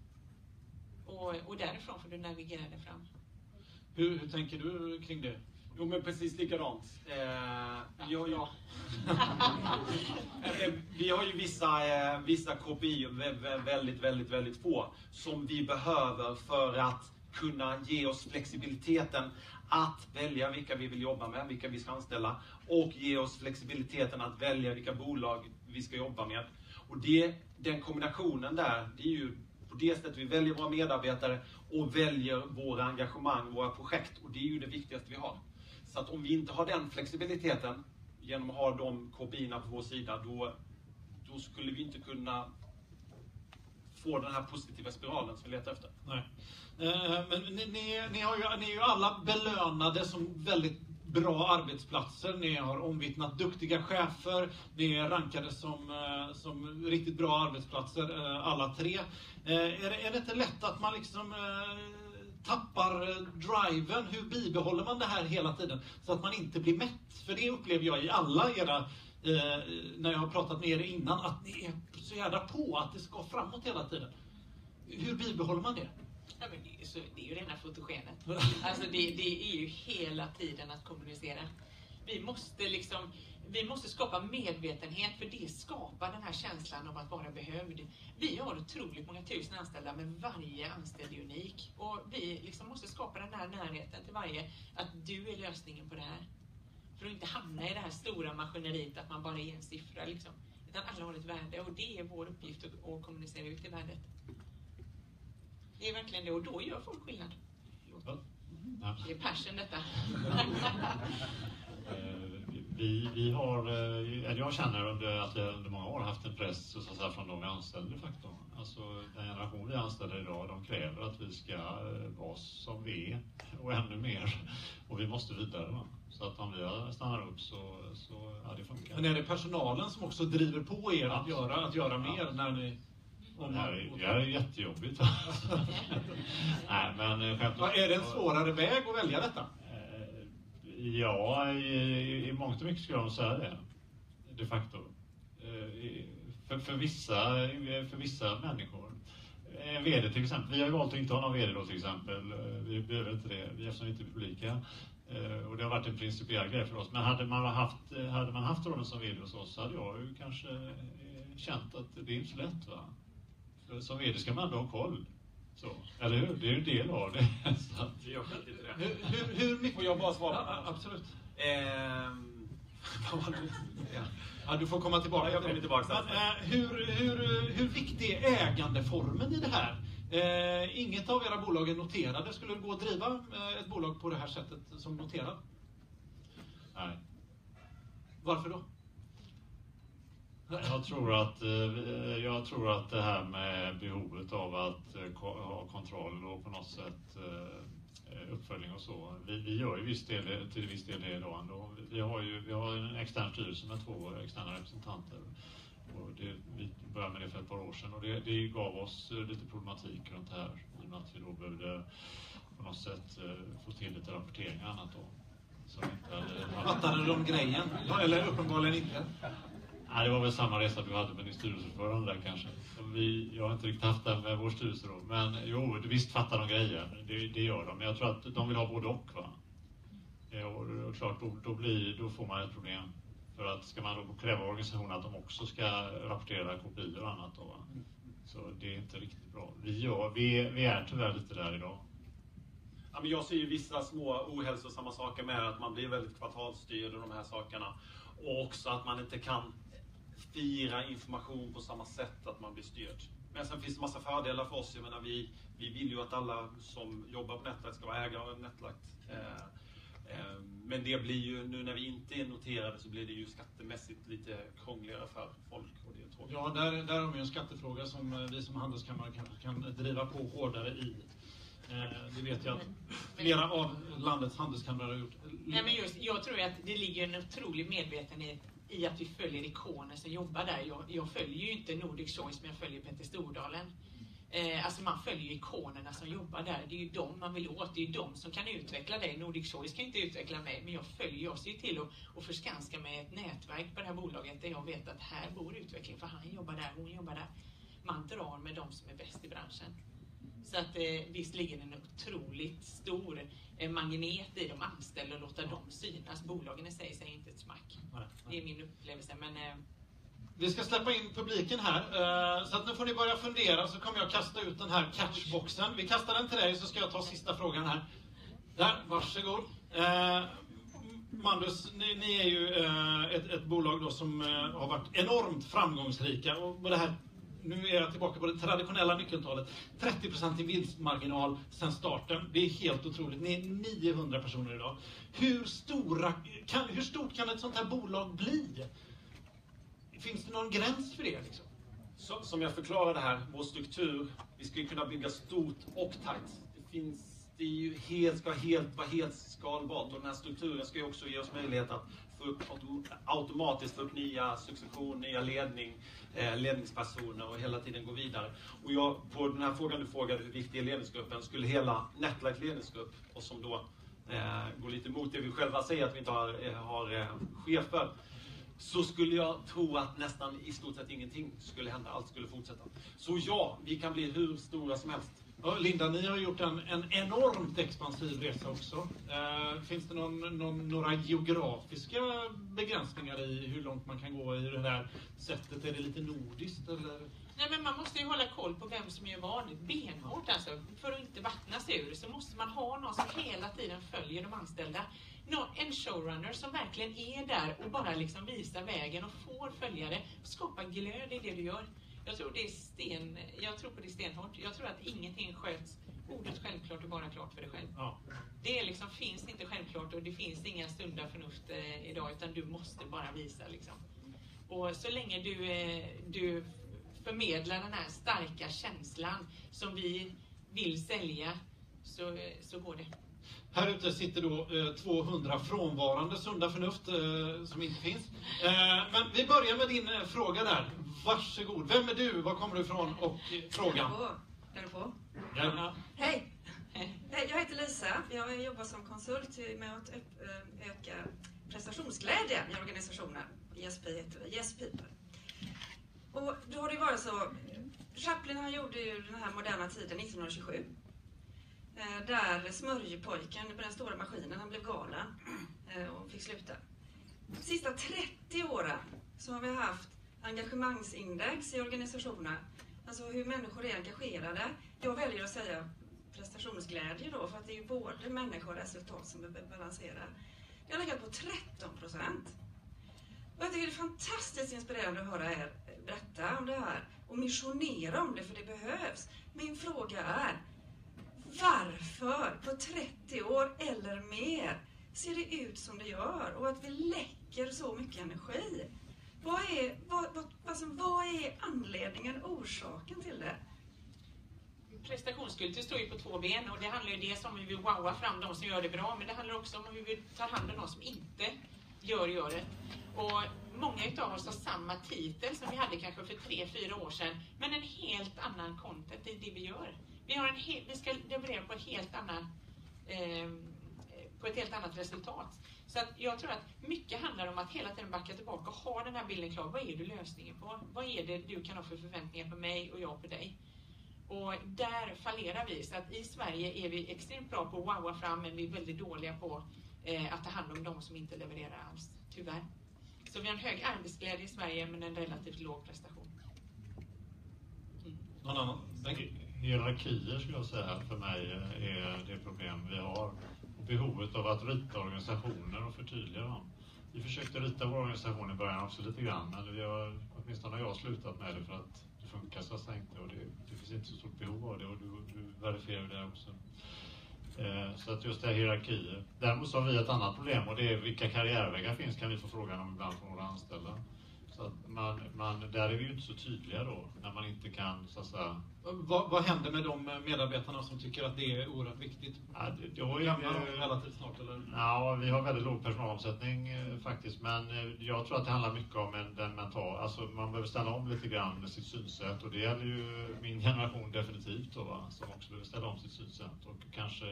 Och därifrån får du navigera dig fram. Hur tänker du kring det? Jo, men precis likadant. Vi har ju vissa KPI, väldigt få, som vi behöver för att kunna ge oss flexibiliteten att välja vilka vi vill jobba med, vilka vi ska anställa och ge oss flexibiliteten att välja vilka bolag vi ska jobba med. Och den kombinationen där, det är ju på det sättet vi väljer våra medarbetare och väljer våra engagemang, våra projekt. Och det är ju det viktigaste vi har. Så att om vi inte har den flexibiliteten genom att ha de KPI:na på vår sida, då skulle vi inte kunna få den här positiva spiralen som vi letar efter. Nej. Men ni är ju alla belönade som väldigt bra arbetsplatser. Ni har omvittnat duktiga chefer. Ni är rankade som riktigt bra arbetsplatser, alla tre. Är det inte lätt att man liksom tappar driven? Hur bibehåller man det här hela tiden så att man inte blir mätt? För det upplever jag i alla era, när jag har pratat med er innan, att ni är så jävla på att det ska framåt hela tiden. Hur bibehåller man det? Ja, men det är ju rena fotogenet. Alltså det är ju hela tiden att kommunicera. Vi måste skapa medvetenhet för det skapar den här känslan av att vara behövd. Vi har otroligt många tusen anställda men varje anställd är unik. Och vi liksom måste skapa den här närheten till varje, att du är lösningen på det här. För att inte hamna i det här stora maskineriet att man bara är en siffra liksom. Utan alla har ett värde och det är vår uppgift att kommunicera ut det värdet. Det är verkligen det och då gör folk skillnad. Ja. Det är passion detta. Jag känner att jag under många år haft en press så att säga, från de vi anställde de facto. Alltså den generation bli anställda idag, de kräver att vi ska vara som vi är och ännu mer. Och vi måste vidare. Va? Så att om vi stannar upp så ja, det funkar. Men är det personalen som också driver på er att göra mer när ni... Det är jättejobbigt. Nej, men är det en svårare väg att välja detta? Ja, i mångt och mycket skulle jag säga det. De facto. För vissa människor. En vd till exempel. Vi har ju valt att inte ha någon vd då till exempel. Vi behöver inte det eftersom vi inte är publika. Och det har varit en principiell grej för oss. Men hade man haft rollen som vd hos oss så hade jag ju kanske känt att det är inte så lätt, va? För som vd ska man ändå ha koll. Så, eller hur? Det är ju en del av det. Så att... Det gör själv inte det. Hur mycket... Får jag bara svara? Ja, absolut. Vad var det? Ja, du får komma tillbaka. Jag kommer tillbaka. Men, hur viktig är ägandeformen i det här? Inget av era bolag är noterade. Skulle det gå att driva ett bolag på det här sättet som noterad? Nej. Varför då? Jag tror att det här med behovet av att ha kontroll och på något sätt uppföljning och så. Vi gör ju till viss del det idag ändå. Vi har en extern styrelse med 2 externa representanter. Och vi började med det för ett par år sedan och det gav oss lite problematik runt det här. I och med att vi då behövde på något sätt få till lite rapportering och annat då. Fattade de grejen? Eller uppenbarligen inte? Nej, det var väl samma resa du hade med din styrelseordförande där kanske. Jag har inte riktigt haft det med vår styrelse då. Men jo, visst fattar de grejer. Det gör de. Men jag tror att de vill ha både och, va? Och klart, då får man ett problem. För att ska man då kräva organisationen att de också ska rapportera kopior och annat då, va? Så det är inte riktigt bra. Vi är tyvärr lite där idag. Ja, men jag ser ju vissa små ohälsosamma saker med att man blir väldigt kvartalsstyrd och de här sakerna. Och också att man inte kan fira information på samma sätt att man blir styrd. Men sen finns det massa fördelar för oss. Jag menar, vi vill ju att alla som jobbar på Netlite ska vara ägare av Netlite. Men det blir ju, nu när vi inte är noterade så blir det ju skattemässigt lite krångligare för folk. Och det är tråkigt. Ja, där har vi en skattefråga som vi som handelskammare kanske kan driva på hårdare i. Det vet jag att flera av landets handelskammare har gjort. Nej, men jag tror att det ligger en otrolig medvetenhet i att vi följer ikoner som jobbar där. Jag följer ju inte Nordic Choice, men jag följer Petter Stordalen. Alltså man följer ju ikonerna som jobbar där. Det är ju dem man vill åt. Det är ju dem som kan utveckla dig. Nordic Choice kan inte utveckla mig, men jag följer oss ju till och förskanska med ett nätverk på det här bolaget där jag vet att här bor utveckling, för han jobbar där, hon jobbar där. Man drar med dem som är bäst i branschen. Så att visst ligger det en otroligt stor magnet i de anställda och låta dem synas. Bolagen i sig säger inte ett smack. Nej. Det är min upplevelse. Men, vi ska släppa in publiken här. Så att nu får ni börja fundera, så kommer jag kasta ut den här catchboxen. Vi kastar den till dig så ska jag ta sista frågan här. Där, varsågod. Mandus, ni är ju ett bolag då som har varit enormt framgångsrika. Och det här, nu är jag tillbaka på det traditionella nyckeltalet. 30% i vinstmarginal sedan starten. Det är helt otroligt. Ni är 900 personer idag. Hur stort kan ett sånt här bolag bli? Finns det någon gräns för det? Liksom? Som jag förklarade här, vår struktur, vi ska kunna bygga stort och tajt. Det är ju ska vara helt skalbart, och den här strukturen ska ju också ge oss möjlighet att automatiskt få upp nya succession, nya ledningspersoner och hela tiden gå vidare. Och på den här frågan du frågade, hur viktig är ledningsgruppen, skulle hela Netlite ledningsgrupp, och som då går lite emot det vi själva säger att vi inte har chefer, så skulle jag tro att nästan i stort sett ingenting skulle hända, allt skulle fortsätta. Så ja, vi kan bli hur stora som helst. Ja, Linda, ni har gjort en enormt expansiv resa också. Finns det några geografiska begränsningar i hur långt man kan gå i det här sättet? Är det lite nordiskt eller? nej, men man måste ju hålla koll på vem som gör vad. Benhårt alltså. För att inte vattnas ur så måste man ha någon som hela tiden följer de anställda. En showrunner som verkligen är där och bara liksom visar vägen och får följare. Skapa glöd i det du gör. Jag tror på det stenhårt. Jag tror att ingenting sköts ordet självklart och bara klart för dig själv. Ja. Det är liksom, finns inte självklart och det finns inga sunda förnuft idag, utan du måste bara visa liksom. Och så länge du förmedla den här starka känslan som vi vill sälja, så går det. Här ute sitter då 200 frånvarande sunda förnuft som inte finns. Men vi börjar med din fråga där. Varsågod. Vem är du? Var kommer du ifrån? Och frågan. Är du på? Ja. Hej! Jag heter Lisa. Jag jobbar som konsult med att öka prestationsglädjen i organisationen. ESP heter det. Yes People. Och då har det varit så. Chaplin, han gjorde ju den här moderna tiden 1927. Där smörjpojken på den stora maskinen, han blev galen och fick sluta. De sista 30 åren så har vi haft engagemangsindex i organisationer. Alltså hur människor är engagerade. Jag väljer att säga prestationsglädje då, för att det är ju både människor och resultat som är balanserar. Det har legat på 13%. Och jag tycker det är fantastiskt inspirerande att höra er berätta om det här och missionera om det, för det behövs. Min fråga är: varför på 30 år eller mer ser det ut som det gör och att vi läcker så mycket energi? Vad är anledningen, orsaken till det? Prestationskultur står ju på 2 ben, och det handlar ju dels om vi vill wowa fram de som gör det bra, men det handlar också om att vi vill ta hand om de som inte gör det. Och många utav oss har samma titel som vi hade kanske för 3-4 år sedan, men en helt annan content i det vi gör. Vi ska leverera på ett helt annat resultat. Så att jag tror att mycket handlar om att hela tiden backa tillbaka och ha den här bilden klar. Vad är du lösningen på? Vad är det du kan ha för förväntningar på mig och jag på dig? Och där fallerar vi. Så att i Sverige är vi extremt bra på att wowa fram, men vi är väldigt dåliga på att ta hand om de som inte levererar alls, tyvärr. Så vi har en hög arbetsglädje i Sverige, men en relativt låg prestation. Någon annan? Hierarkier skulle jag säga för mig är det problem vi har. Och behovet av att rita organisationer och förtydliga dem. Vi försökte rita vår organisation i början också lite grann, eller åtminstone har jag slutat med det för att det funkar så att inte, och det finns inte så stort behov av det, och du verifierar det också. Så att just det här hierarkier. Däremot så har vi ett annat problem, och det är vilka karriärvägar finns, kan vi få frågan om ibland från våra anställda. Så att där är vi ju inte så tydliga då, när man inte kan så att säga. Vad händer med de medarbetarna som tycker att det är oerhört viktigt? Ja, då är de relativt snart, eller? Ja, vi har väldigt låg personalomsättning faktiskt, men jag tror att det handlar mycket om den mentala, alltså man behöver ställa om lite grann med sitt synsätt, och det gäller ju min generation definitivt då, va, som också behöver ställa om sitt synsätt, och kanske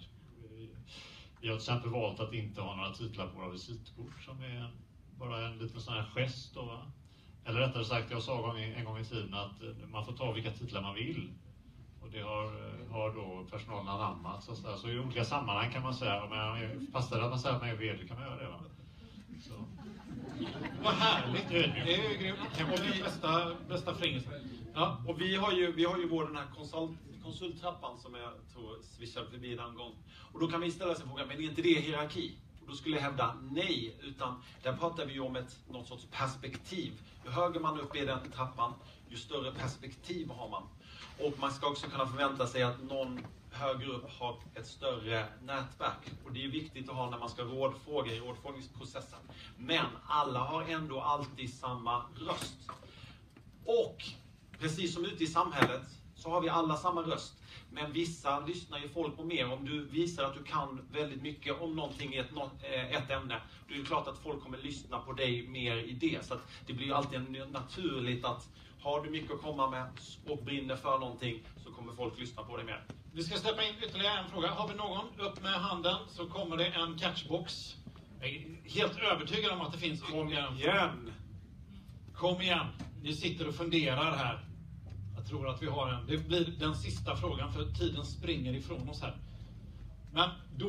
vi har till exempel valt att inte ha några titlar på våra visitkort som är bara en liten sån här gest då, va? Eller rättare sagt, jag sa en gång i tiden att man får ta vilka titlar man vill. Och det har då personalen anammat. Så i olika sammanhang kan man säga, men passar det att man säger att man är vd, kan man göra det, va? Så. Vad härligt! Det är ju grymt. Och vi bästa frängelse. Ja, och vi har ju vår den här konsulttrappan som jag tror swishade förbi en gång. Och då kan vi ställa sig frågan, men är inte det hierarki? Och då skulle jag hävda nej, utan där pratar vi ju om något sorts perspektiv. Ju högre man upp i den trappan, ju större perspektiv har man. Och man ska också kunna förvänta sig att någon högre upp har ett större nätverk. Och det är ju viktigt att ha när man ska rådfråga i rådfrågningsprocessen. Men alla har ändå alltid samma röst. Och precis som ute i samhället så har vi alla samma röst. Men vissa lyssnar ju folk på mer. Om du visar att du kan väldigt mycket om någonting i ett ämne, då är det klart att folk kommer lyssna på dig mer i det. Så att det blir ju alltid naturligt att har du mycket att komma med och brinner för någonting, så kommer folk lyssna på dig mer. Vi ska släppa in ytterligare en fråga. Har vi någon? Upp med handen så kommer det en catchbox. Jag är helt övertygad om att det finns. Kom igen! Kom igen! Ni sitter och funderar här. Jag tror att vi har en. Det blir den sista frågan, för tiden springer ifrån oss här. Men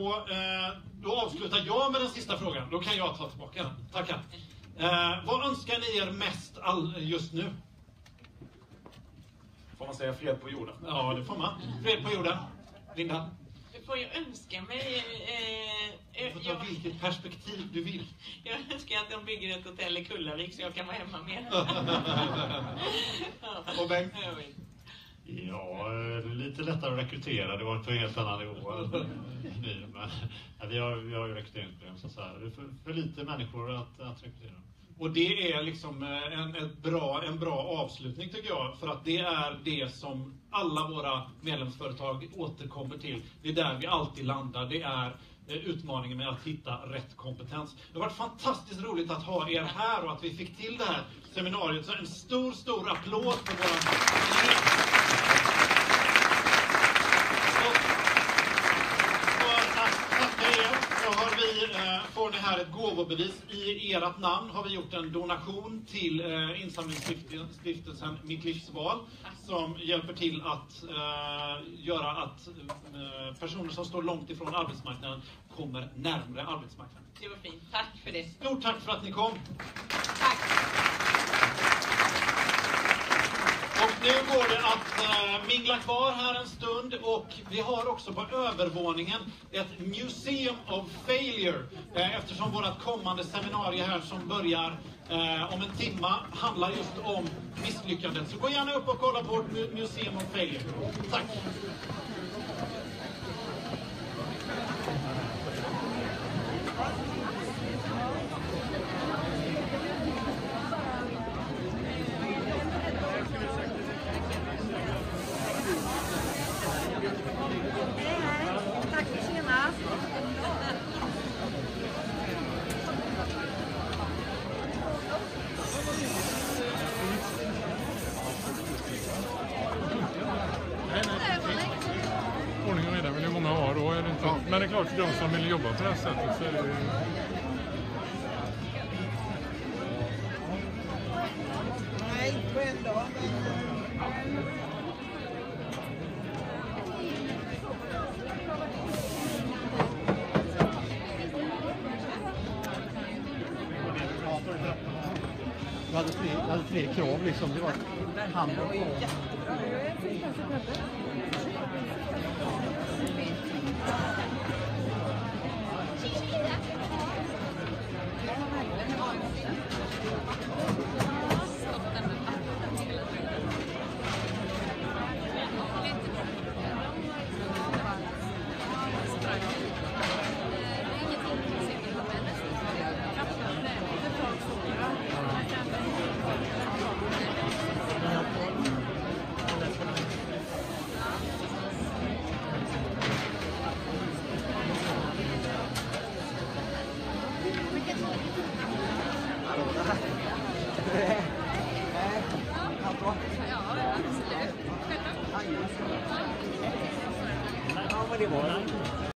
då avslutar jag med den sista frågan. Då kan jag ta tillbaka den. Tackar. Vad önskar ni er mest just nu? Får man säga fred på jorden? Ja, det får man. Fred på jorden. Linda? Du får ju önska mig... Du får ta vilket perspektiv du vill. Jag önskar att de bygger ett hotell i Kullavik så jag kan vara hemma med. Och Bengt? Ja, lite lättare att rekrytera. Det var inte en helt annan nivå. Men vi har ju rekryteringsproblem, så att säga. Det är för lite människor att rekrytera. Och det är liksom en bra avslutning tycker jag. För att det är det som alla våra medlemsföretag återkommer till. Det är där vi alltid landar. Det är utmaningen med att hitta rätt kompetens. Det har varit fantastiskt roligt att ha er här och att vi fick till det här seminariet. Så en stor applåd för våra får ni här ett gåvobevis. I ert namn har vi gjort en donation till insamlingsstiftelsen Mitt Livsval som hjälper till att göra att personer som står långt ifrån arbetsmarknaden kommer närmare arbetsmarknaden. Det var fint. Tack för det. Stort tack för att ni kom. Tack. Och nu går det att mingla kvar här en stund och vi har också på övervåningen ett Museum of Failure eftersom vårt kommande seminarium här som börjar om en timma handlar just om misslyckandet. Så gå gärna upp och kolla på vårt Museum of Failure. Tack! Ordning och reda vill ju många ha då, är det inte? Ja. Men det är klart, för de som vill jobba på det här sättet så är det ju... Nej, på en dag. Jag hade tre krav liksom. Det var hand och Ja, absolut. Ja, vad det var.